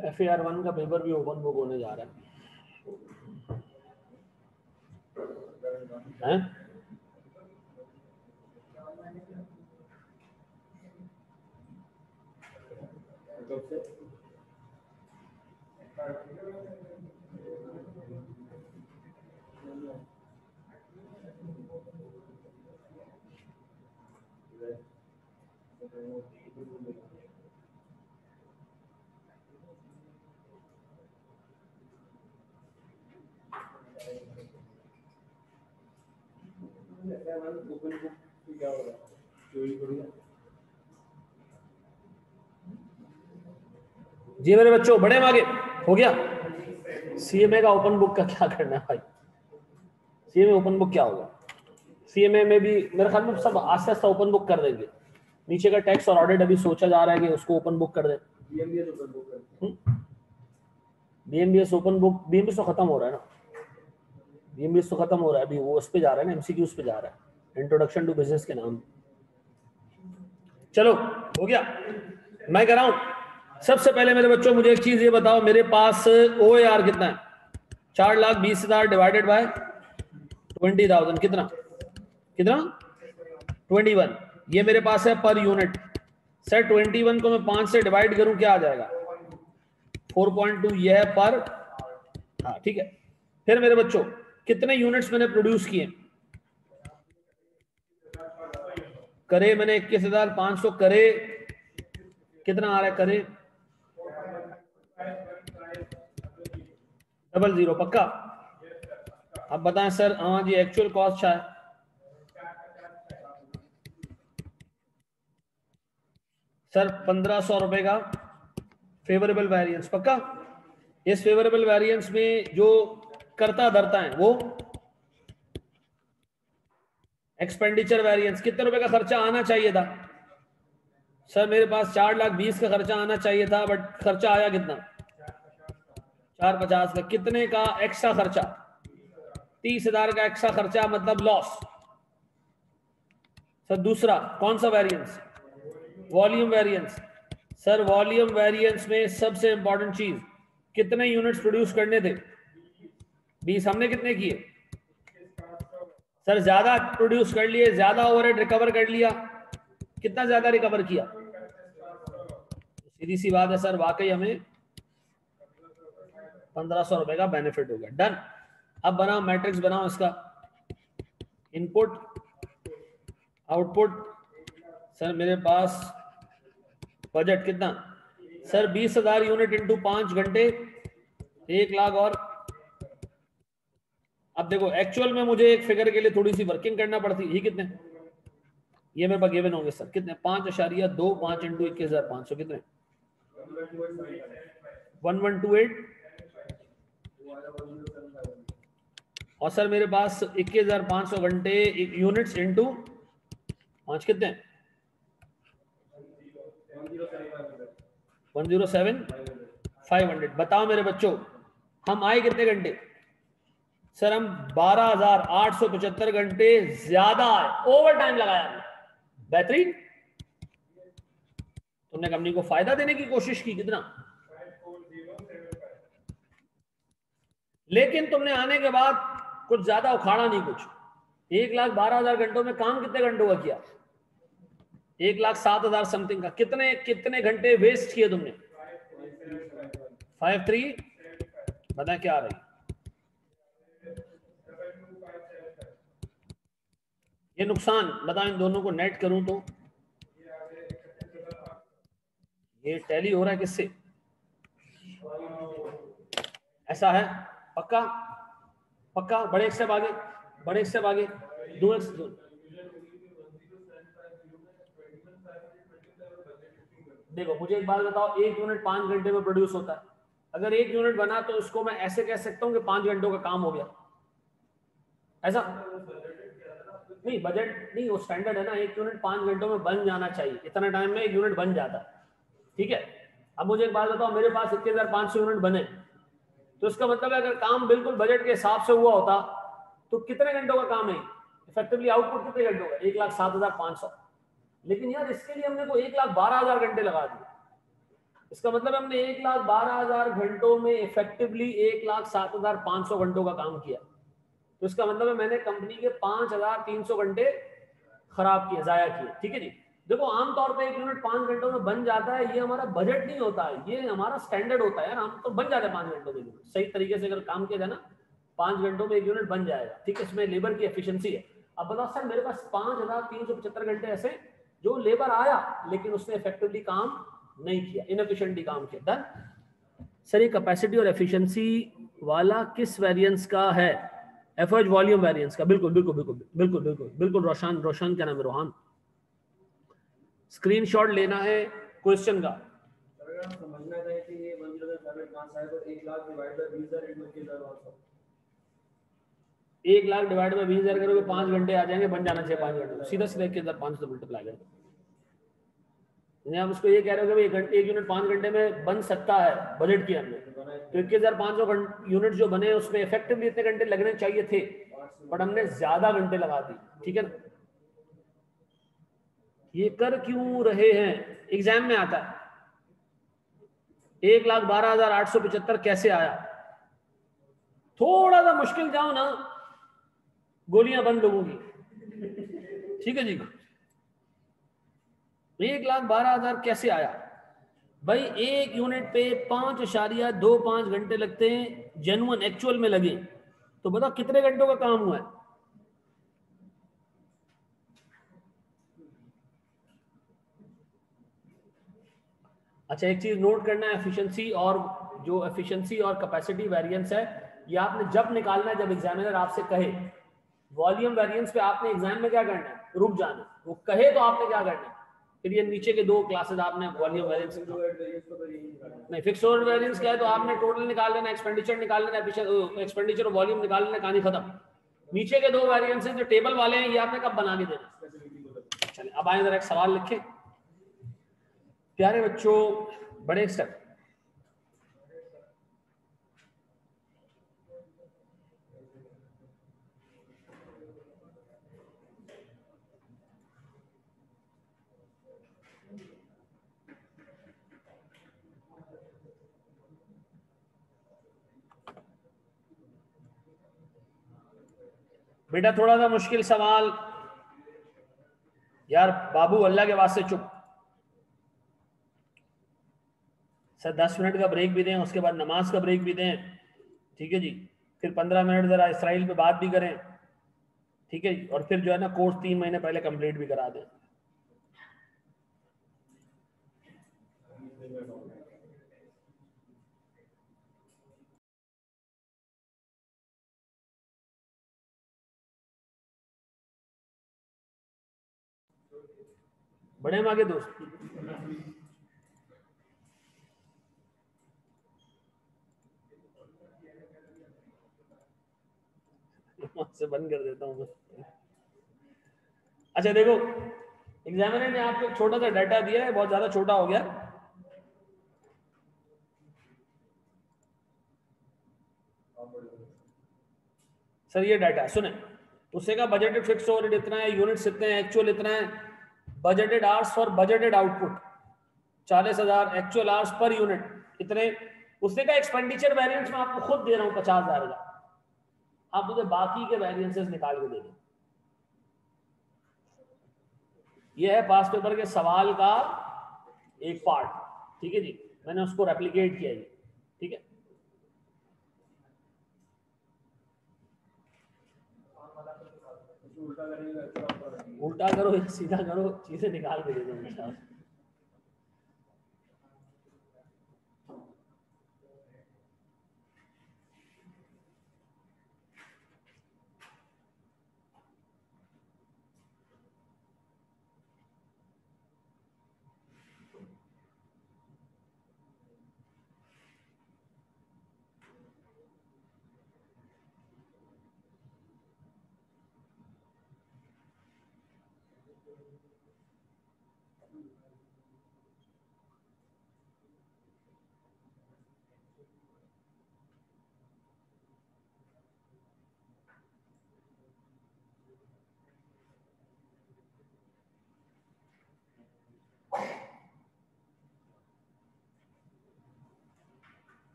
A: FAR1 का पेपर भी ओपन बुक होने जा रहा है? जी मेरे बच्चों, बड़े आगे हो गया। CMA का ओपन बुक का क्या करना है भाई? CMA ओपन बुक क्या होगा? CMA में भी मेरे ख्याल में सब आस्ते आस्ते ओपन बुक कर देंगे। नीचे का टैक्स और ऑडिट अभी सोचा जा रहा है कि उसको ओपन बुक कर दे। BMBS ओपन बुक, BMBS तो खत्म हो रहा है ना, BMBS तो खत्म हो रहा है अभी, वो उस पे जा रहा है ना, MCQs पे जा रहा है, इंट्रोडक्शन टू बिजनेस के नाम। चलो हो गया, मैं कह रहा हूं। सबसे पहले मेरे बच्चों मुझे एक चीज ये बताओ, मेरे पास OAR कितना है? 4,20,000 डिवाइडेड बाय 20,000 कितना? 21। ये मेरे पास है पर यूनिट। सर 21 को मैं 5 से डिवाइड करूं क्या आ जाएगा? 4.2। ये है पर, हाँ ठीक है। फिर मेरे बच्चों कितने यूनिट्स मैंने प्रोड्यूस किए? करे मैंने 21,500 करे, कितना आ रहा है करे? 00 पक्का? अब बताएं सर। हाँ जी, एक्चुअल कॉस्ट क्या है? सर 1,500 रुपए का फेवरेबल वेरिएंस, पक्का? इस फेवरेबल वेरिएंस में जो करता धरता है वो एक्सपेंडिचर वेरिएंस, कितने रुपए का खर्चा आना चाहिए था? सर मेरे पास 4,20,000 का खर्चा आना चाहिए था, बट खर्चा आया कितना? 450 का। कितने का एक्स्ट्रा खर्चा? 30,000 का एक्स्ट्रा खर्चा, मतलब लॉस। सर दूसरा कौन सा variance? Volume variance. Sir volume variance में सबसे इंपॉर्टेंट चीज, कितने यूनिट्स प्रोड्यूस करने थे? 20। हमने कितने किए? सर ज्यादा प्रोड्यूस कर लिए, ज्यादा ओवरहेड रिकवर कर लिया। कितना ज्यादा रिकवर किया? सीधी सी बात है सर, वाकई हमें 1,500 रुपए का बेनिफिट हो गया। डन। अब बनाओ मैट्रिक्स, बनाओ इसका इनपुट आउटपुट। सर मेरे पास बजट कितना? सर 20,000 यूनिट इंटू 5 घंटे, 1 लाख। और अब देखो एक्चुअल में मुझे एक फिगर के लिए थोड़ी सी वर्किंग करना पड़ती है। ये कितने? ये मेरे पास गिवन होंगे सर, कितने? 5.25 इंटू 21,500 कितने? 1128। और सर मेरे पास 21,500 घंटे यूनिट्स इंटू 5 कितने? 107,500। बताओ मेरे बच्चों हम आए कितने घंटे? सर हम 12,875 घंटे ज्यादा आए, ओवर टाइम लगाया हमने। बेहतरीन। तुमने कंपनी को फायदा देने की कोशिश की, कितना? लेकिन तुमने आने के बाद कुछ ज्यादा उखाड़ा नहीं कुछ। 1,12,000 घंटों में काम कितने घंटों का किया? 1,07,000 समथिंग का। कितने कितने घंटे वेस्ट किए तुमने? 53। बताएं क्या आ रही? ये नुकसान बताओ, इन दोनों को नेट करूं तो ये टैली हो रहा है किससे? ऐसा है पक्का? पक्का? बड़े स्टेप आगे, बड़े स्टेप आगे। 2x। देखो मुझे एक बात बताओ, 1 यूनिट 5 घंटे में प्रोड्यूस होता है। अगर 1 यूनिट बना तो उसको मैं ऐसे कह सकता हूं कि 5 घंटों का काम हो गया, ऐसा नहीं। बजट नहीं, वो स्टैंडर्ड है ना, 1 यूनिट 5 घंटों में बन जाना चाहिए, इतना टाइम में 1 यूनिट बन जाता है, ठीक है। अब मुझे एक बात बताओ, मेरे पास 21,500 यूनिट बने, तो इसका मतलब है अगर काम बिल्कुल बजट के हिसाब से हुआ होता तो कितने घंटों का काम है? इफेक्टिवली आउटपुट कितने घंटों का? 1,07,500। लेकिन यार इसके लिए हमने को 1,12,000 घंटे लगा दिए। इसका मतलब हमने 1,12,000 घंटों में इफेक्टिवली 1,07,500 घंटों का काम किया। तो इसका मतलब है मैंने कंपनी के 5,300 घंटे खराब किए, जाया किए। ठीक है जी। देखो आमतौर पे एक यूनिट 5 घंटों में बन जाता है, ये हमारा बजट नहीं होता है, ये हमारा स्टैंडर्ड होता है यार। हम तो बन जाता है 5 घंटों में यूनिट, सही तरीके से अगर काम किया जाए ना 5 घंटों में एक यूनिट बन जाएगा। ठीक है, इसमें लेबर की एफिशिएंसी है। अब बताओ सर मेरे पास 5,375 घंटे ऐसे जो लेबर आया लेकिन उसने इफेक्टिवली काम नहीं किया, इनएफिशिएंटली काम किया। डन सर, ये कैपेसिटी और एफिशिएंसी वाला किस वेरिएंस का है? एफओएच वॉल्यूम वेरिएंस का। बिल्कुल बिल्कुल बिल्कुल बिल्कुल बिल्कुल बिल्कुल। रोशन, रोशन क्या नाम है? रोहान। स्क्रीनशॉट लेना है क्वेश्चन का।
B: समझना है कि ये 1,075 आए तो 1,00,000 divide by 20,000 into 21,000।
A: 1,00,000 divide by 20,000 करोगे 5 घंटे आ जाएंगे, बन जाना चाहिए 5 घंटे। सीधा सीधा 1,500 से मल्टीप्लाई करो। आप उसको ये कह रहे हो कि भाई एक यूनिट 5 घंटे में बन सकता है, बजट किया हमने, तो 21,500 यूनिट जो बने उसमें इफेक्टिवली इतने घंटे लगने चाहिए थे, बट हमने ज्यादा घंटे लगा दी। ठीक है ना? ये कर क्यों रहे हैं? एग्जाम में आता है। 1,12,875 कैसे आया? थोड़ा सा मुश्किल जाओ ना, गोलियां बंद लोगों की। ठीक है जी। 1,12,000 कैसे आया भाई? एक यूनिट पे 5.25 घंटे लगते हैं, जेन्युइन एक्चुअल में लगे, तो बताओ कितने घंटों का काम हुआ है? अच्छा, एक चीज नोट करना है, एफिशिएंसी और जो एफिशिएंसी और कैपेसिटी वेरिएंस है, ये आपने जब निकालना है जब एग्जामिनर आपसे कहे। वॉल्यूम वेरिएंस पे आपने एग्जाम में क्या करना है? रुक जाना। वो कहे तो आपने क्या करना है? फिर ये नीचे के 2 क्लासेस आपने वॉल्यूम वेरिएंस नहीं, फिक्स ओवर वेरिएंस क्या है तो आपने टोटल निकाल लेना, एक्सपेंडिचर निकाल लेना, एक्सपेंडिचर और वॉल्यूम निकाल लेना, कहानी खत्म। नीचे के 2 वेरिएंस जो टेबल वाले हैं ये आपने कब बना के देना। चलिए अब आए जरा एक सवाल लिखें। प्यारे बच्चों, बड़े स्टेप, बेटा थोड़ा सा मुश्किल सवाल यार। बाबू अल्लाह के वास्ते चुप। सर 10 मिनट का ब्रेक भी दें, उसके बाद नमाज का ब्रेक भी दें। ठीक है जी। फिर 15 मिनट जरा इसराइल पे बात भी करें। ठीक है जी। और फिर जो है ना कोर्स 3 महीने पहले कंप्लीट भी करा दें। बड़े माँ के दोस्त से बंद कर देता हूँ। अच्छा देखो, एग्जामिनर ने आपको एक छोटा सा डाटा दिया है, बहुत ज्यादा छोटा हो गया। सर ये डाटा सुने, उससे का बजटेड फिक्स ओवरहेड इतना है, यूनिट्स इतने हैं, एक्चुअल इतना है, budgeted hours for budgeted output 40,000, actual hours per unit इतने। उसने का एक्सपेंडिचर वेरिएंस में आपको खुद दे रहा हूँ 50,000 का, आप मुझे बाकी के वेरिएंसेस निकाल के दे दें। ये है पास पेपर के सवाल का एक पार्ट। ठीक है जी, मैंने उसको रेप्लिकेट किया जी। ठीक है, उल्टा करो या सीधा करो, चीजें निकाल के दे दो।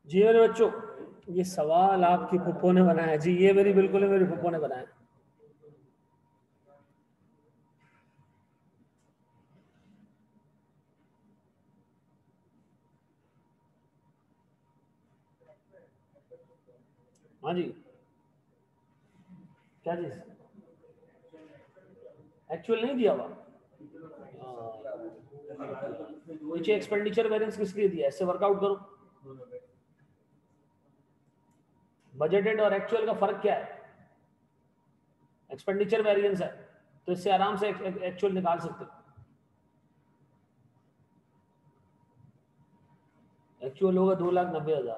A: जी मेरे बच्चों, ये सवाल आपकी फुप्पो ने बनाया जी, ये मेरी बिल्कुल मेरी फुप्पो ने बनाया। हाँ जी, क्या चीज? एक्चुअल नहीं दिया हुआ। नीचे एक्सपेंडिचर वेरिएंस किसके लिए दिया है, इससे वर्कआउट करो। बजटेड और एक्चुअल का फर्क क्या है? एक्सपेंडिचर वेरिएंस है, तो इससे आराम से एक्चुअल निकाल सकते हो। एक्चुअल होगा 2,90,000।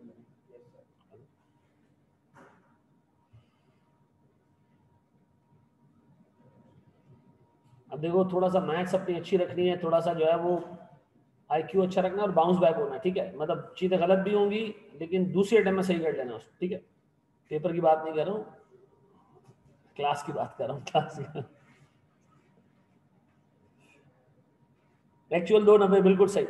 A: अब देखो, थोड़ा सा मैथ्स अपनी अच्छी रखनी है, थोड़ा सा जो है वो आईक्यू अच्छा रखना और बाउंस बैक होना, ठीक है? मतलब चीजें गलत भी होंगी लेकिन दूसरी अटेम्प्ट में सही कर लेना उसको, ठीक है? पेपर की बात नहीं कर रहा हूँ, क्लास की बात कर रहा हूँ, क्लास की। एक्चुअल 2,90 बिल्कुल सही।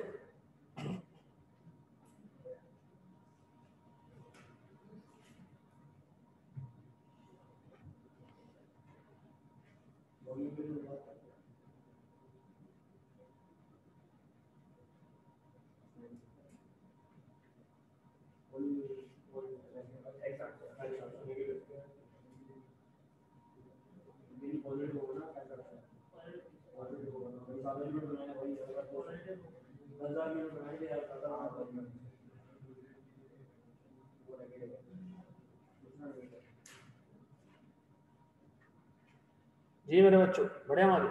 A: जी मेरे बच्चों, बढ़िया मार्ग।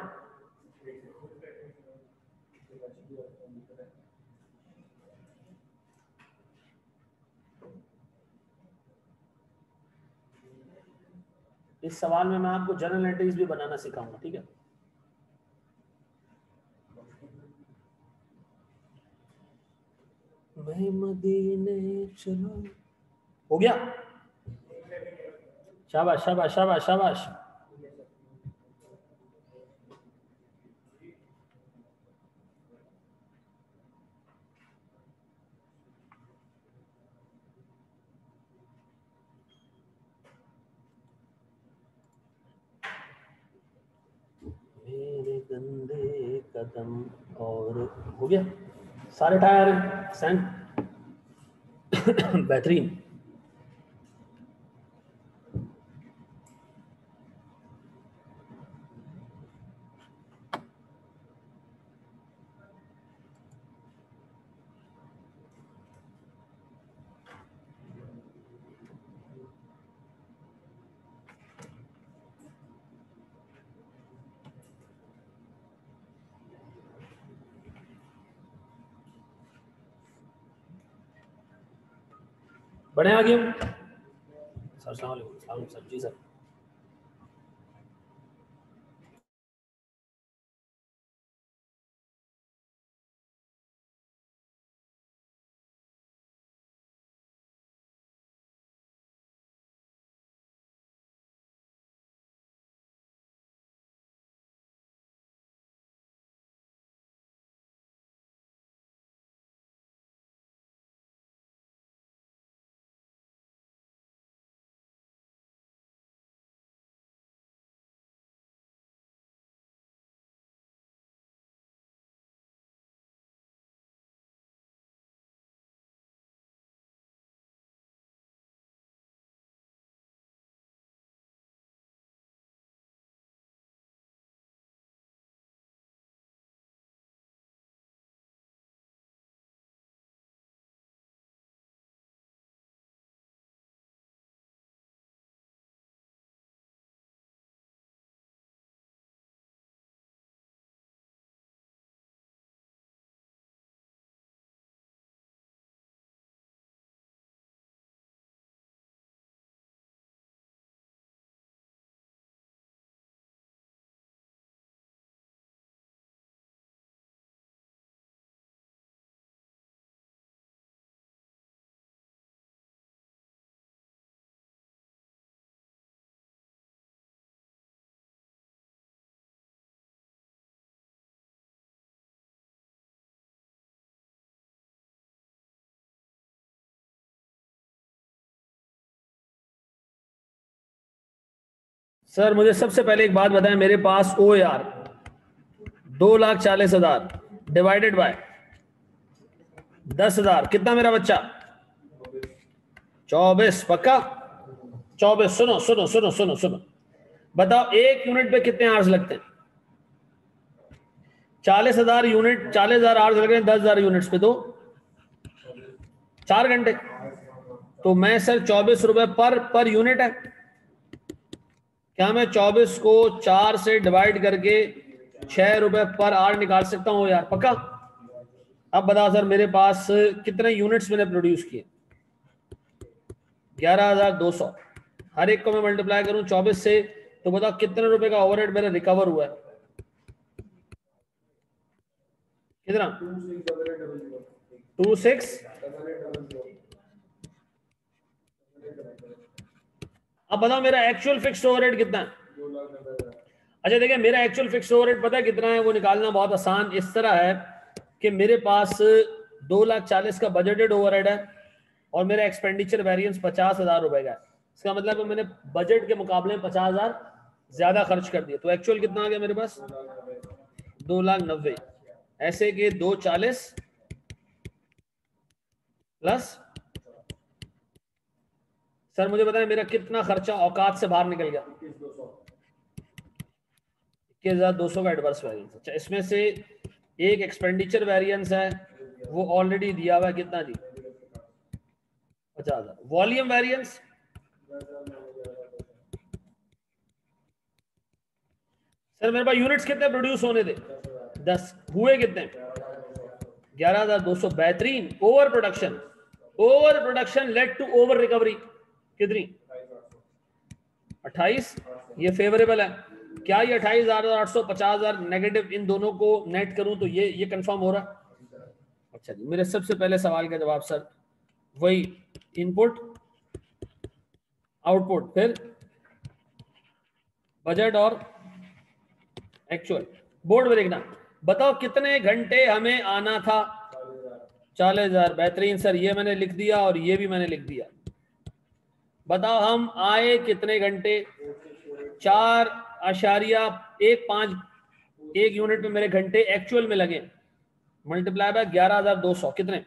A: इस सवाल में मैं आपको जर्नल एंट्रीज भी बनाना सिखाऊंगा, ठीक है? मैं मदीने चलो, हो गया। शाबाश शाबाश शाबाश शाबाश। मेरे गंदे कदम, और हो गया। सारे टायर सैन बेहतरीन। बढ़िया आ गया सर। अस्सलाम वालेकुम सर। जी सर। सर मुझे सबसे पहले एक बात बताएं, मेरे पास OAR 2,40,000 डिवाइडेड बाय 10,000, कितना मेरा बच्चा? 24। पक्का? 24। सुनो सुनो सुनो सुनो सुनो, बताओ एक यूनिट पे कितने आवर्स लगते हैं? 40,000 यूनिट, 40,000 आवर्स लग रहे हैं 10,000 यूनिट्स पे, तो 4 घंटे। तो मैं सर 24 रुपए पर यूनिट है। क्या मैं 24 को 4 से डिवाइड करके 6 रुपए पर आवर निकाल सकता हूँ यार? पक्का? अब बताओ सर मेरे पास कितने यूनिट्स मैंने प्रोड्यूस किए? 11,200। हर एक को मैं मल्टीप्लाई करूं 24 से, तो बताओ कितने रुपए का ओवरहेड मेरा रिकवर हुआ है? कितना? 26। अब बताओ मेरा एक्चुअल फिक्स्ड ओवरहेड कितना है? अच्छा देखिए, मेरा एक्चुअल फिक्स्ड ओवरहेड पता है कितना है? वो निकालना बहुत आसान इस तरह है कि मेरे पास 2,40,000 का बजटेड ओवरहेड है और मेरा एक्सपेंडिचर वेरिएंस 50,000 रुपए का है। इसका मतलब है मैंने बजट के मुकाबले में 50,000 ज्यादा खर्च कर दिया। तो एक्चुअल कितना आ गया मेरे पास? 2,90,000। ऐसे के 2,40 प्लस, सर मुझे बताएं मेरा कितना खर्चा औकात से बाहर निकल गया? 21,200 का एडवर्स वेरिएंस। अच्छा, इसमें से एक एक्सपेंडिचर वेरिएंस है, वो ऑलरेडी दिया हुआ है, कितना जी? 50,000। वॉल्यूम वेरिएंस सर मेरे पास यूनिट्स कितने प्रोड्यूस होने थे? 10। हुए कितने? 11,200। बेहतरीन। Over production, over production led to over recovery. कितनी? 28। ये फेवरेबल है क्या? ये 28,800 50,000 नेगेटिव, इन दोनों को नेट करूं तो ये कंफर्म हो रहा। अच्छा जी, मेरे सबसे पहले सवाल का जवाब सर वही इनपुट आउटपुट, फिर बजट और एक्चुअल। बोर्ड में देखना, बताओ कितने घंटे हमें आना था? 40,000। बेहतरीन सर, ये मैंने लिख दिया और ये भी मैंने लिख दिया। बताओ हम आए कितने घंटे? 4.15। एक यूनिट में मेरे घंटे एक्चुअल में लगे, मल्टीप्लाई बाय 11,200, कितने?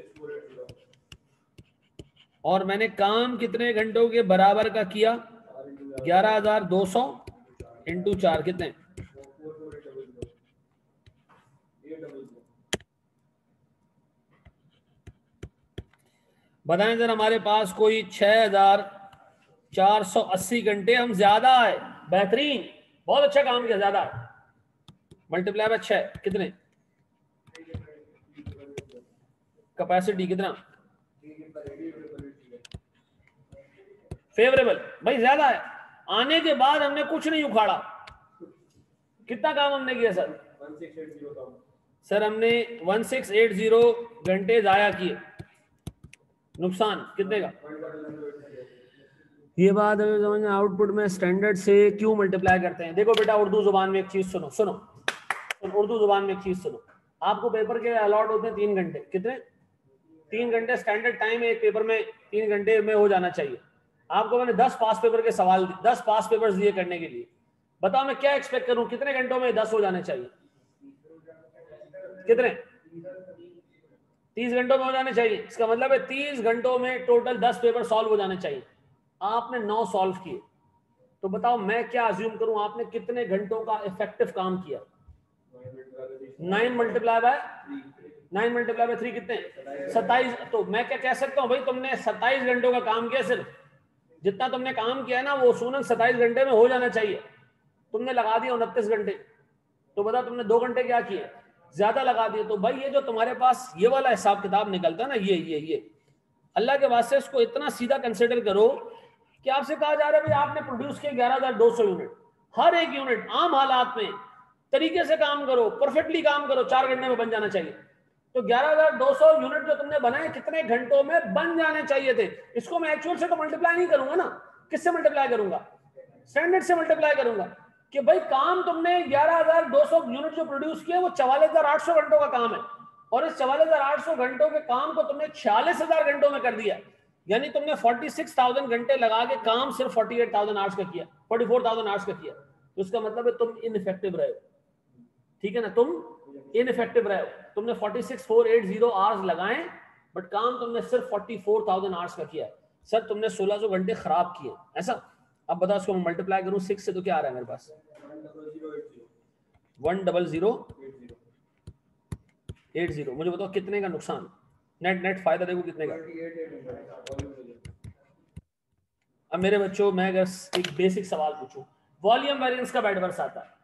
A: और मैंने काम कितने घंटों के बराबर का किया? 11,200 इंटू 4, कितने? बताएं सर, हमारे पास कोई 6,480 घंटे, हम ज्यादा है। बेहतरीन, बहुत अच्छा काम किया, ज्यादा है। मल्टीप्लाई बाय 6, कितने? कैपेसिटी कितना? फेवरेबल भाई, ज्यादा है। आने के बाद हमने कुछ नहीं उखाड़ा। कितना काम हमने किया सर? 1680 सर हमने 1680 घंटे जाया किए। नुकसान कितने का? ये बात अगर समझ में, आउटपुट में स्टैंडर्ड से क्यों मल्टीप्लाई करते हैं? देखो बेटा, उर्दू जुबान में एक चीज सुनो, उर्दू जुबान में एक चीज सुनो। आपको पेपर के अलॉट होते हैं 3 घंटे, कितने? 3 घंटे स्टैंडर्ड टाइम है एक पेपर में, 3 घंटे में हो जाना चाहिए। आपको मैंने 10 पास पेपर के सवाल, 10 पास पेपर्स दिए करने के लिए। बताओ मैं क्या एक्सपेक्ट करूं, कितने घंटों में 10 हो जाने चाहिए? कितने? 30 घंटों में हो जाने चाहिए। इसका मतलब है 30 घंटों में टोटल 10 पेपर सॉल्व हो जाने चाहिए। आपने 9 सॉल्व किए, तो बताओ मैं क्या अज्यूम करूं, आपने कितने घंटों का इफेक्टिव काम किया? 9 मल्टीप्लाई बाय 3 कितने? 27। तो मैं क्या कह सकता हूं भाई, तुमने 27 घंटों का काम किया। सिर्फ जितना तुमने काम किया है ना, वो सूनन 27 घंटे में हो जाना चाहिए। तुमने लगा दिया 29 घंटे, तो बता तुमने 2 घंटे क्या किए? ज्यादा लगा दिए। तो भाई ये जो तुम्हारे पास ये वाला हिसाब किताब निकलता है ना, ये अल्लाह के वास्ते इसको इतना सीधा कंसिडर करो कि आपसे कहा जा रहा है भाई आपने प्रोड्यूस किया 11,200 यूनिट। हर एक यूनिट आम हालात में तरीके से काम करो, परफेक्टली काम करो, 4 घंटे में बन जाना चाहिए। तो 11,200 यूनिट जो तुमने बनाए कितने घंटों में बन जाने चाहिए थे? इसको मैं एक्चुअल से तो मल्टीप्लाई नहीं करूंगा ना, किससे मल्टीप्लाई करूंगा? स्टैंडर्ड से मल्टीप्लाई करूंगा कि भाई काम तुमने 11,200 यूनिट जो प्रोड्यूस किया वो 44,800 घंटों का काम है, और इस 44,800 घंटों के काम को तुमने 46,000 घंटों में कर दिया। यानी तुमने 46,000 घंटे लगा के काम सिर्फ 48,000 आवर्स का किया, 44,000 आवर्स का किया, तो इसका मतलब है तुम इनइफेक्टिव रहे हो, ठीक है ना, तुम इनइफेक्टिव रहे हो। तुमने 46,480 आवर्स लगाए बट काम तुमने सिर्फ 44,000 आवर्स का किया है। सर तुमने 1600 घंटे खराब किए, ऐसा। अब बताओ इसको मैं मल्टीप्लाई करूं 6 से तो क्या आ रहा है मेरे पास, 100,80। मुझे बताओ कितने का नुकसान, नेट नेट फायदा देखो कितने का। अब मेरे बच्चों मैं अगर एक बेसिक सवाल पूछूं, वॉल्यूम वेरिएंस का एडवर्स आता है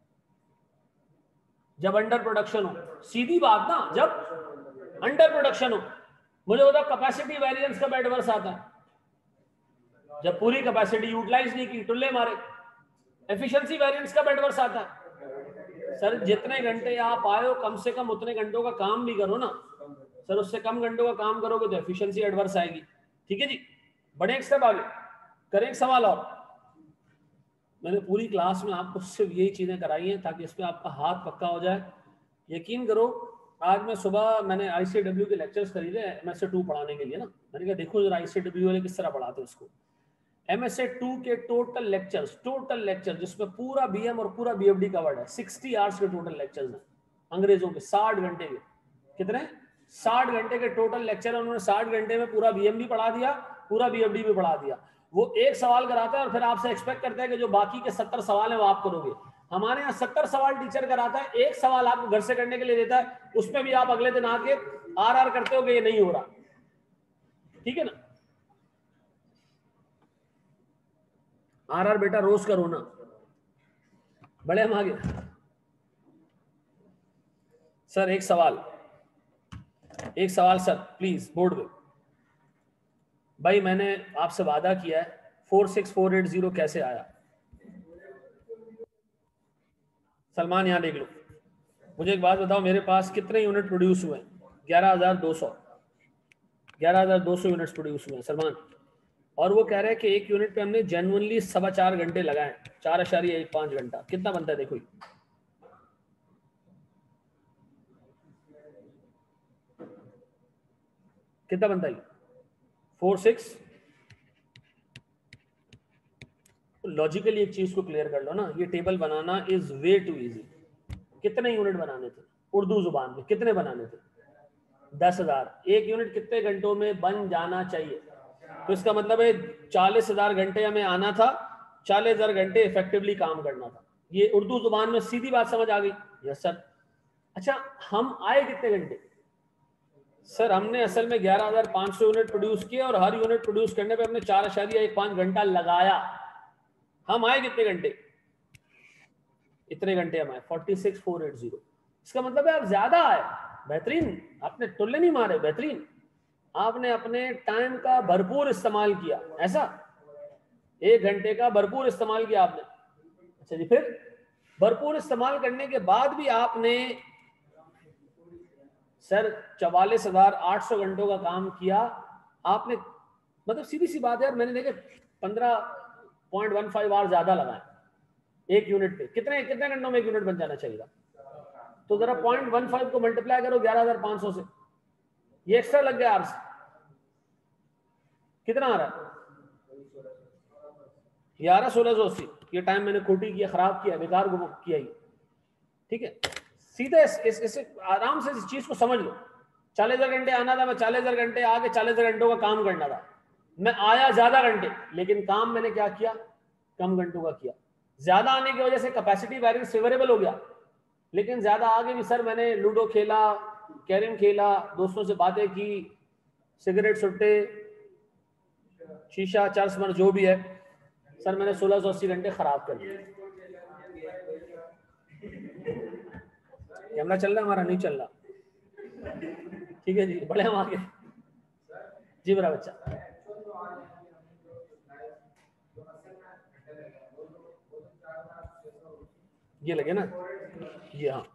A: जब अंडर प्रोडक्शन हो, सीधी बात ना, जब अंडर प्रोडक्शन हो। मुझे बताओ कैपेसिटी वेरिएंस का एडवर्स आता है जब पूरी कैपेसिटी यूटिलाइज नहीं की, टुल्ले मारे। एफिशिएंसी वेरिएंस का एडवर्स आता है सर जितने घंटे आप आए हो कम से कम उतने घंटों का काम भी करो ना सर, उससे कम घंटों का काम करोगे तो एफिशिएंसी एडवर्स आएगी, ठीक है जी। बड़े एक स्टेप आगे करें, एक सवाल और। मैंने पूरी क्लास में आपको सिर्फ यही चीजें कराई हैं ताकि इस पे आपका हाथ पक्का हो जाए। यकीन करो आज मैं सुबह मैंने आईसीडब्ल्यू के लेक्चर्स खरीदे MSA2 पढ़ाने के लिए ना, मैंने कहा देखो जरा आईसीडब्ल्यू वाले किस तरह पढ़ाते हैं उसको। MSA2 के टोटल लेक्चर जिसमें पूरा BM और पूरा BFD कवर्ड है, 60 आवर्स के टोटल लेक्चर्स हैं अंग्रेजों के, 60 घंटे के। कितने? 60 घंटे के टोटल लेक्चर, उन्होंने 60 घंटे में पूरा BM भी पढ़ा दिया, पूरा BFD भी पढ़ा दिया। वो एक सवाल कराता है और फिर आपसे एक्सपेक्ट करता है कि जो बाकी के 70 सवाल है वो आप करोगे। हमारे यहाँ 70 सवाल टीचर कराता है, एक सवाल आपको घर से करने के लिए देता है, उसमें भी आप अगले दिन आके RR करते हो कि ये नहीं हो रहा, ठीक है ना। RR बेटा रोज करो ना। बड़े हम आगे सर, एक सवाल सर प्लीज बोर्ड पे। भाई मैंने आपसे वादा किया है 46480 कैसे आया? सलमान यहाँ देख लो, मुझे एक बात बताओ, मेरे पास कितने यूनिट प्रोड्यूस हुए? 11,200 यूनिट्स प्रोड्यूस हुए सलमान। और वो कह रहे हैं कि एक यूनिट पे हमने जेन्युइनली 4.25 घंटे लगाए, 4.15 घंटा। कितना बनता है देखो, कितना बनता है? 46। लॉजिकली एक चीज को क्लियर कर लो ना, ये टेबल बनाना इज वे टू इजी। कितने यूनिट बनाने थे उर्दू जुबान में, कितने बनाने थे? 10,000। एक यूनिट कितने घंटों में बन जाना चाहिए? तो इसका मतलब है 40,000 घंटे हमें आना था, 40,000 घंटे इफेक्टिवली काम करना था। ये उर्दू जुबान में सीधी बात समझ आ गई? Yes sir. अच्छा हम आए कितने घंटे? सर हमने असल में 11,500 यूनिट प्रोड्यूस किए और हर यूनिट प्रोड्यूस करने पे हमने 4.15 घंटा लगाया। हम आए कितने घंटे? इतने घंटे हम आए 46,480। इसका मतलब है आप ज्यादा आए, बेहतरीन, आपने टुल्ले नहीं मारे, बेहतरीन। आपने अपने टाइम का भरपूर इस्तेमाल किया, ऐसा 1 घंटे का भरपूर इस्तेमाल किया आपने। अच्छा जी, फिर भरपूर इस्तेमाल करने के बाद भी आपने सर 44,800 घंटों का काम किया आपने। मतलब सीधी सी बात है यार, मैंने देखे 15.15 आवर ज्यादा लगाए एक यूनिट पे। कितने कितने घंटों में एक यूनिट बन जाना चाहिए? तो जरा 0.15 को मल्टीप्लाई करो 11,500 से, ये एक्स्ट्रा लग गया आवर्स। कितना आ रहा है? 11,1680। ये टाइम मैंने खोटी किया, खराब किया, बेकार को किया ही, ठीक है। सीधे इसे आराम से इस चीज को समझ लो। 40,000 घंटे आना था, मैं 40,000 घंटे आके 40,000 घंटों का काम करना था। मैं आया ज्यादा घंटे, लेकिन काम मैंने क्या किया? कम घंटों का किया। ज्यादा आने की वजह से कैपेसिटी वेरिएंस फेवरेबल हो गया, लेकिन ज्यादा आगे भी सर मैंने लूडो खेला, कैरम खेला, दोस्तों से बातें की, सिगरेट सुट्टे, शीशा चर्च मर जो भी है, सर मैंने 1680 घंटे खराब कर दिए। कैमरा चल रहा है हमारा? नहीं चल रहा, ठीक है जी। बड़े हम आगे जी, मेरा बच्चा ये लगे ना, ये हाँ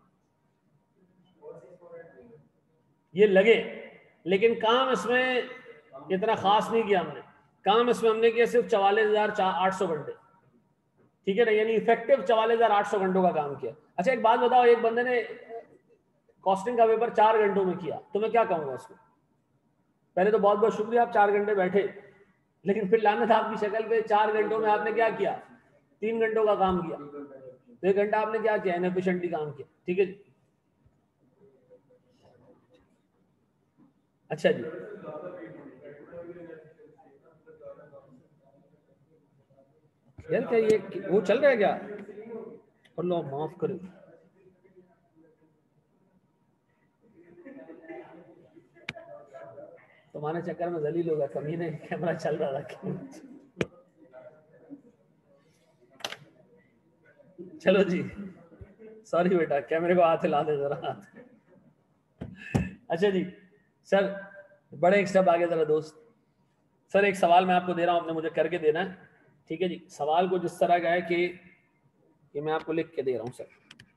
A: ये लगे, लेकिन काम इसमें इतना खास नहीं किया हमने। काम इसमें हमने किया सिर्फ 44,800 घंटे, ठीक है ना, यानी इफेक्टिव 44,800 घंटों का काम किया। अच्छा एक बात बताओ, एक बंदे ने कॉस्टिंग का पेपर 4 घंटों में किया, तो मैं क्या कहूंगा उसको? पहले तो बहुत बहुत शुक्रिया, आप 4 घंटे बैठे, लेकिन फिर लानत आपकी शक्ल पे 4 घंटों में आपने क्या किया? 3 घंटों का काम किया। तो 1 घंटा आपने क्या किया? इनएफिशिएंटली काम किया। ठीक है जी। अच्छा जी, यार क्या ये वो चल रहा है क्या? अल्लाह माफ करे। तुम्हारे चक्कर में जलील होगा, कमीने, कैमरा चल रहा था। चलो जी, सॉरी बेटा, कैमरे को हाथ हिला दे जरा हाथ। अच्छा जी सर, बड़े एक स्टेप आगे जरा दोस्त। सर एक सवाल मैं आपको दे रहा हूं, आपने मुझे करके देना है। ठीक है जी। सवाल को जिस तरह का है कि ये मैं आपको लिख के दे रहा हूं सर।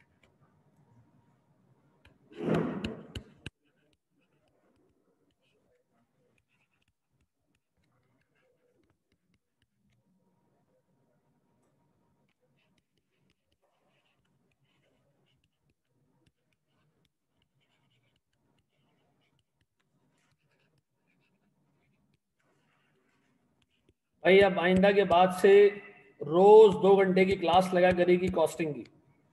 A: भाई अब आइंदा के बाद से रोज 2 घंटे की क्लास लगा करेगी कॉस्टिंग की।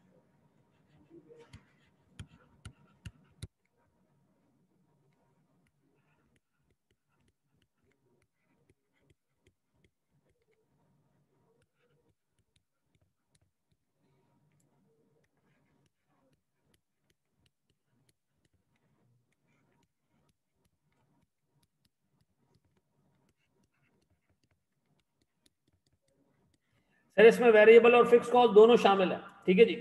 A: सर इसमें वेरिएबल और फिक्स कॉस्ट दोनों शामिल है। ठीक है जी।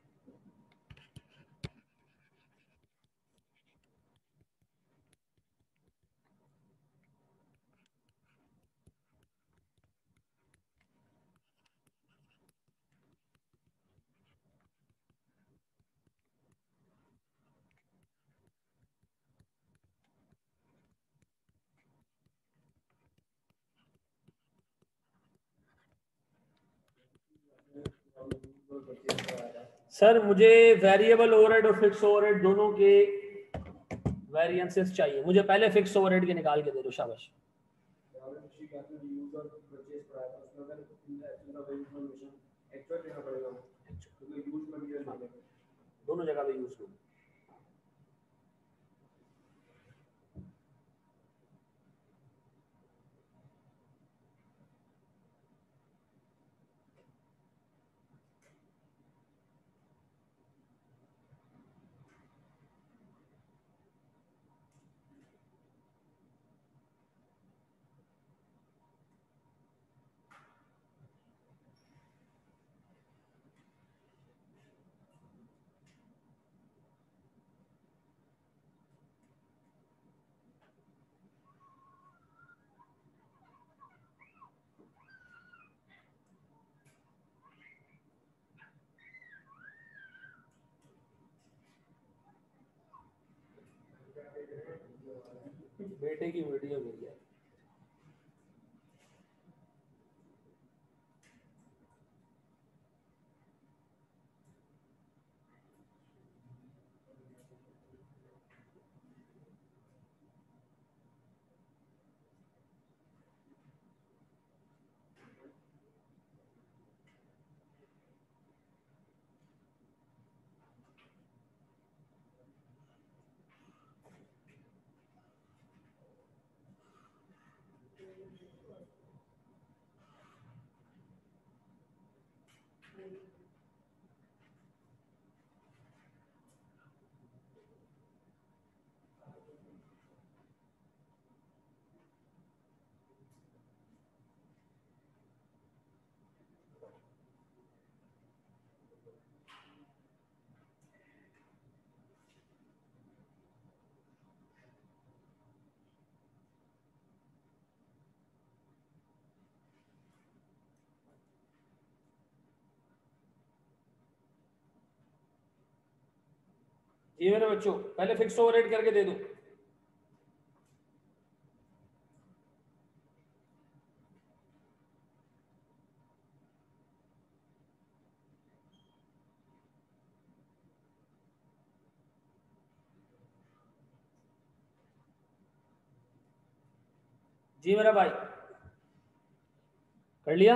A: सर मुझे वेरिएबल ओवरहेड और फिक्स ओवरहेड दोनों के वेरिएंसेस चाहिए। मुझे पहले फिक्स ओवरहेड के निकाल के दे दो, शाबाश। दोनों जगह पे यूज करो। बेटे की वीडियो भेज है। ये मेरे बच्चों पहले फिक्स ओवरहेड करके दे दो। जी मेरा भाई, कर लिया?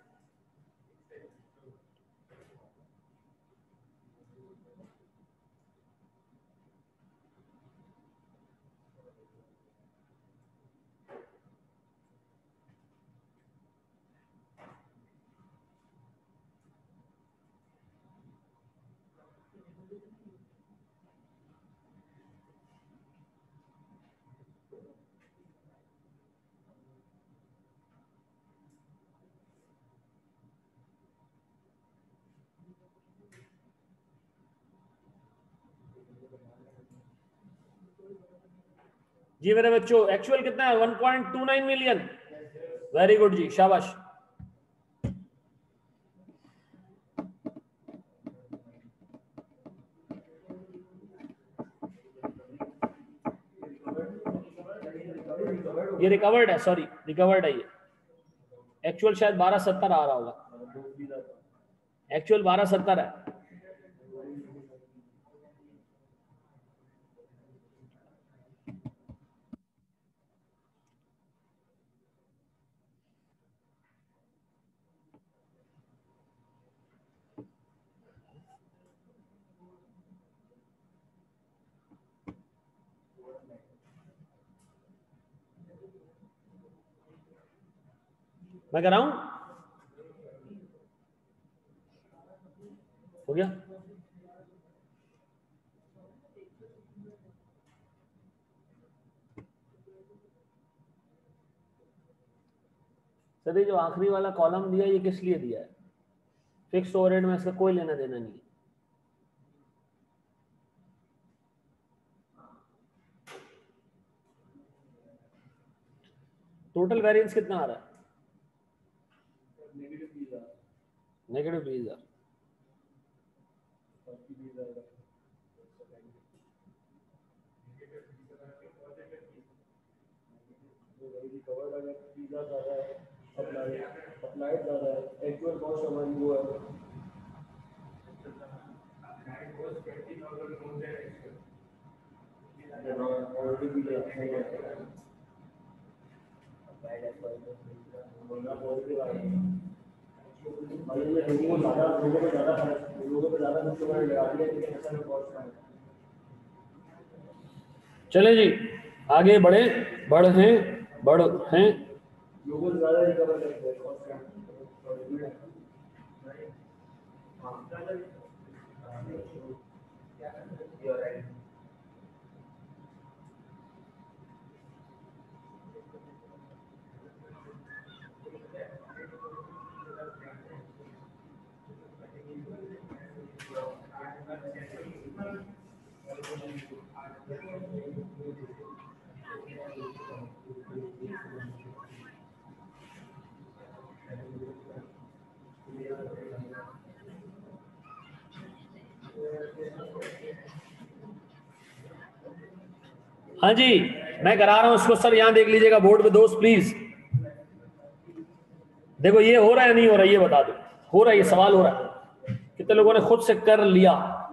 A: जी मेरे बच्चों, एक्चुअल कितना है? 1.29 मिलियन। वेरी गुड जी, शाबाश। ये रिकवर्ड है, सॉरी रिकवर्ड है ये। एक्चुअल शायद 1270 आ रहा होगा, एक्चुअल 1270 है। मैं कह रहा हूं, हो गया? सर ये जो आखिरी वाला कॉलम दिया, ये किस लिए दिया है? फिक्स्ड ओवरहेड में इसका कोई लेना देना नहीं है। टोटल वेरिएंस कितना आ रहा है? नेगेटिव 20,000। चले जी आगे बढ़े, बढ़ हैं, बढ़ हैं। हाँ जी, मैं करा रहा हूं इसको सर, यहां देख लीजिएगा बोर्ड पे दोस्त प्लीज। देखो ये हो रहा है नहीं हो रहा, ये बता दो। हो रहा है, ये सवाल हो रहा है। कितने लोगों ने खुद से कर लिया?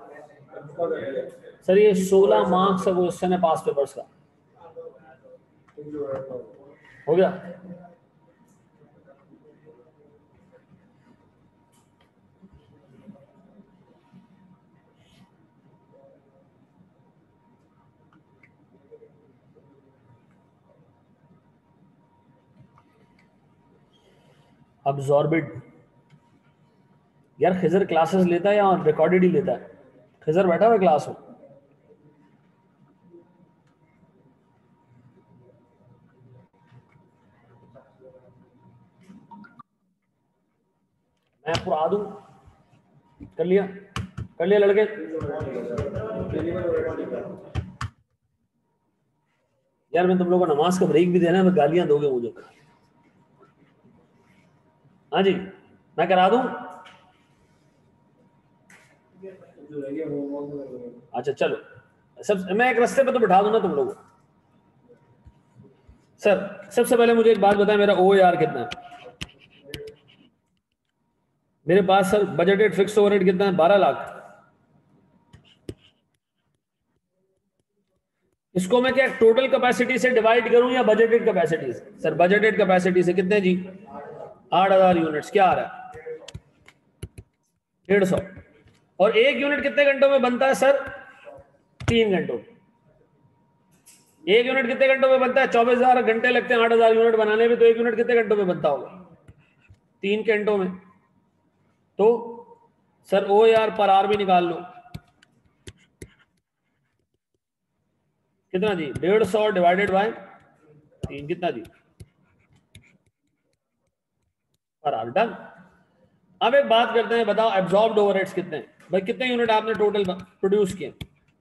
A: सर ये 16 मार्क्स है वो क्वेश्चन है पास पेपर्स का। हो गया? अब्सॉर्बिड। यार खिजर क्लासेस लेता है या रिकॉर्डेड ही लेता है? खिजर बैठा हुआ क्लास में? मैं पुरा दूं? कर लिया? कर लिया लड़के? यार मैं तुम लोगों को नमाज का ब्रेक भी देना है, मैं गालियां दोगे मुझे। हाँ जी, मैं करा दूं? अच्छा चलो, सब मैं एक रास्ते पे तो बिठा दूं ना तुम लोगों को। सर सबसे पहले मुझे एक बात बताएं, मेरा OAR कितना है? मेरे पास सर बजटेड फिक्स ओवरहेड कितना है? 12 लाख। इसको मैं क्या टोटल कैपेसिटी से डिवाइड करूं या बजटेड कैपेसिटी से? सर बजटेड कैपेसिटी से। कितने जी? 8000 यूनिट्स। क्या आ रहा है? 150। और एक यूनिट कितने घंटों में बनता है सर? 3 घंटों। एक यूनिट कितने घंटों में बनता है? 24,000 घंटे लगते हैं 8000 यूनिट बनाने में, तो एक यूनिट कितने घंटों में बनता होगा? 3 घंटों में। तो सर ओ यार पर आर भी निकाल लो। कितना जी? 150 डिवाइडेड बाय 3। कितना जी? पर आर। डन। अब एक बात करते हैं, बताओ एब्जॉर्ब्ड ओवरहेड्स कितने हैं भाई? कितने यूनिट आपने टोटल प्रोड्यूस किए?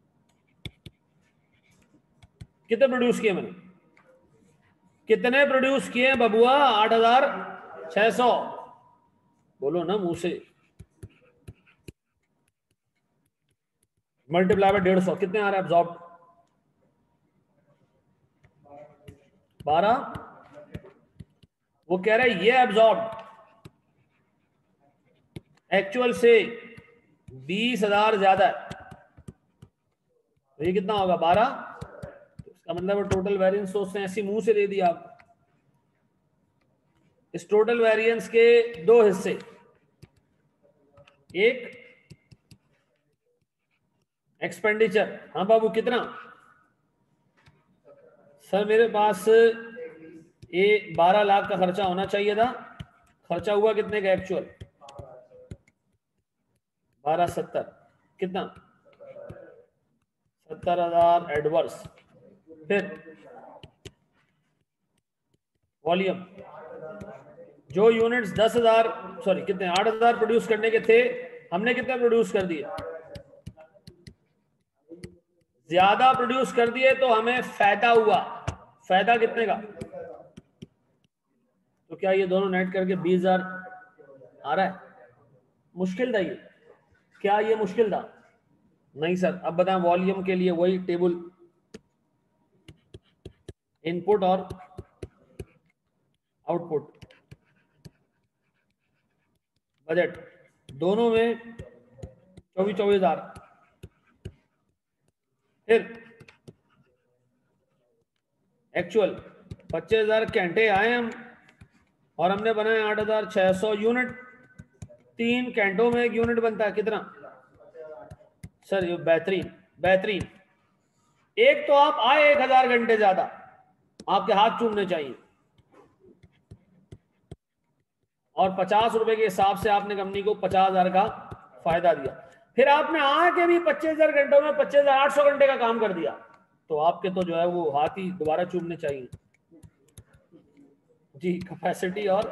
A: कितने प्रोड्यूस किए मैंने? कितने प्रोड्यूस किए बबुआ? 8600। बोलो ना मुंह से। मल्टीप्लाई बाय 150 कितने आ रहा है एब्जॉर्ब? 12। वो कह रहा है ये एब्जॉर्ब एक्चुअल से 20,000 ज्यादा है, तो ये कितना होगा? 12। तो इसका मतलब टोटल वेरिएंस तो उसने ऐसी मुंह से दे दिया आपको। इस टोटल वेरिएंस के 2 हिस्से, एक एक्सपेंडिचर। हाँ बाबू कितना? सर मेरे पास ये 12 लाख का खर्चा होना चाहिए था। खर्चा हुआ कितने का एक्चुअल? 1270। कितना? 70,000 एडवर्स। फिर वॉल्यूम, जो यूनिट्स 10,000 सॉरी कितने 8,000 प्रोड्यूस करने के थे, हमने कितने प्रोड्यूस कर दिए? ज्यादा प्रोड्यूस कर दिए तो हमें फायदा हुआ। फायदा कितने का? तो क्या ये दोनों नेट करके 20,000 आ रहा है? मुश्किल था ये? क्या ये मुश्किल था? नहीं सर। अब बताएं, वॉल्यूम के लिए वही टेबल, इनपुट और आउटपुट, बजट दोनों में 24,000। फिर एक्चुअल 25,000 घंटे आए हम, और हमने बनाए 8,600 यूनिट। 3 घंटों में एक यूनिट बनता है। कितना सर? ये बेहतरीन बेहतरीन। एक तो आप आए 1,000 घंटे ज्यादा, आपके हाथ चूमने चाहिए। और 50 रुपए के हिसाब से आपने कंपनी को 50,000 का फायदा दिया। फिर आपने आके भी 25,000 घंटों में 25,800 घंटे का काम कर दिया, तो आपके तो जो है वो हाथ ही दोबारा चूमने चाहिए जी। कैपेसिटी और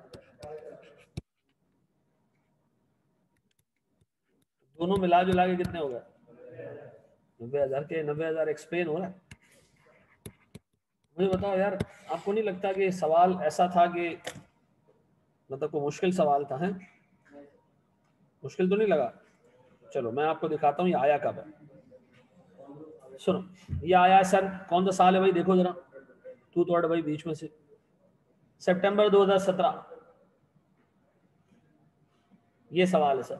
A: दोनों मिला जुला के कितने हो गए? 90,000 के 90,000 एक्सप्लेन हो रहा है। मुझे बताओ यार, आपको नहीं लगता कि सवाल ऐसा था कि मतलब कोई मुश्किल सवाल था? है मुश्किल तो नहीं लगा? चलो मैं आपको दिखाता हूँ ये आया कब है। सुनो, ये आया है सर, कौन सा साल है भाई? देखो जरा, तू तो भाई बीच में से। सितंबर 2017 ये सवाल है सर।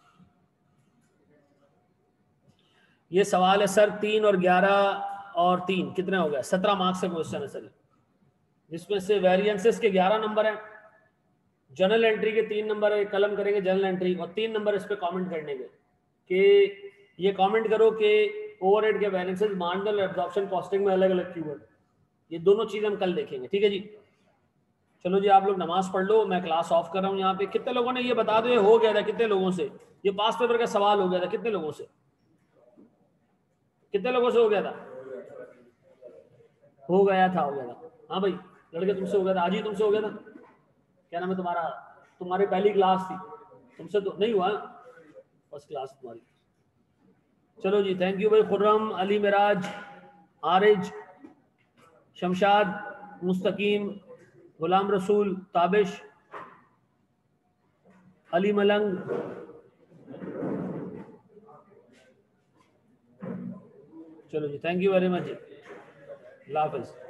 A: ये सवाल है सर 3 और 11 और 3 कितने हो गए? 17 मार्क्स का क्वेश्चन है सर, जिसमें से वेरिएंसेस के 11 नंबर है, जनरल एंट्री के 3 नंबर है। कलम करेंगे जनरल एंट्री, और 3 नंबर इस पे कमेंट करने के कि ये कमेंट करो कि ओवरहेड के वेरिएंसेस मार्जिनल एब्जॉर्प्शन कॉस्टिंग में अलग अलग क्यों है। ये दोनों चीजें हम कल देखेंगे, ठीक है जी। चलो जी, आप लोग नमाज पढ़ लो, मैं क्लास ऑफ कर रहा हूँ यहाँ पे। कितने लोगों ने ये बता दो ये हो गया था? कितने लोगों से ये पास पेपर का सवाल हो गया था? कितने लोगों से? कितने लोगों से हो गया था? हो गया था, हो गया था। हाँ भाई लड़के, तुमसे हो गया था? आज ही तुमसे हो गया था? क्या नाम है तुम्हारा? तुम्हारी पहली क्लास थी, तुमसे तो नहीं हुआ? फर्स्ट क्लास तुम्हारी। चलो जी, थैंक यू भाई। खुर्रम, अली मिराज, आरिज, शमशाद, मुस्तकीम, गुलाम रसूल, ताबिश, अली मलंग। चलो जी, थैंक यू वेरी मच। अल्लाह हाफिज।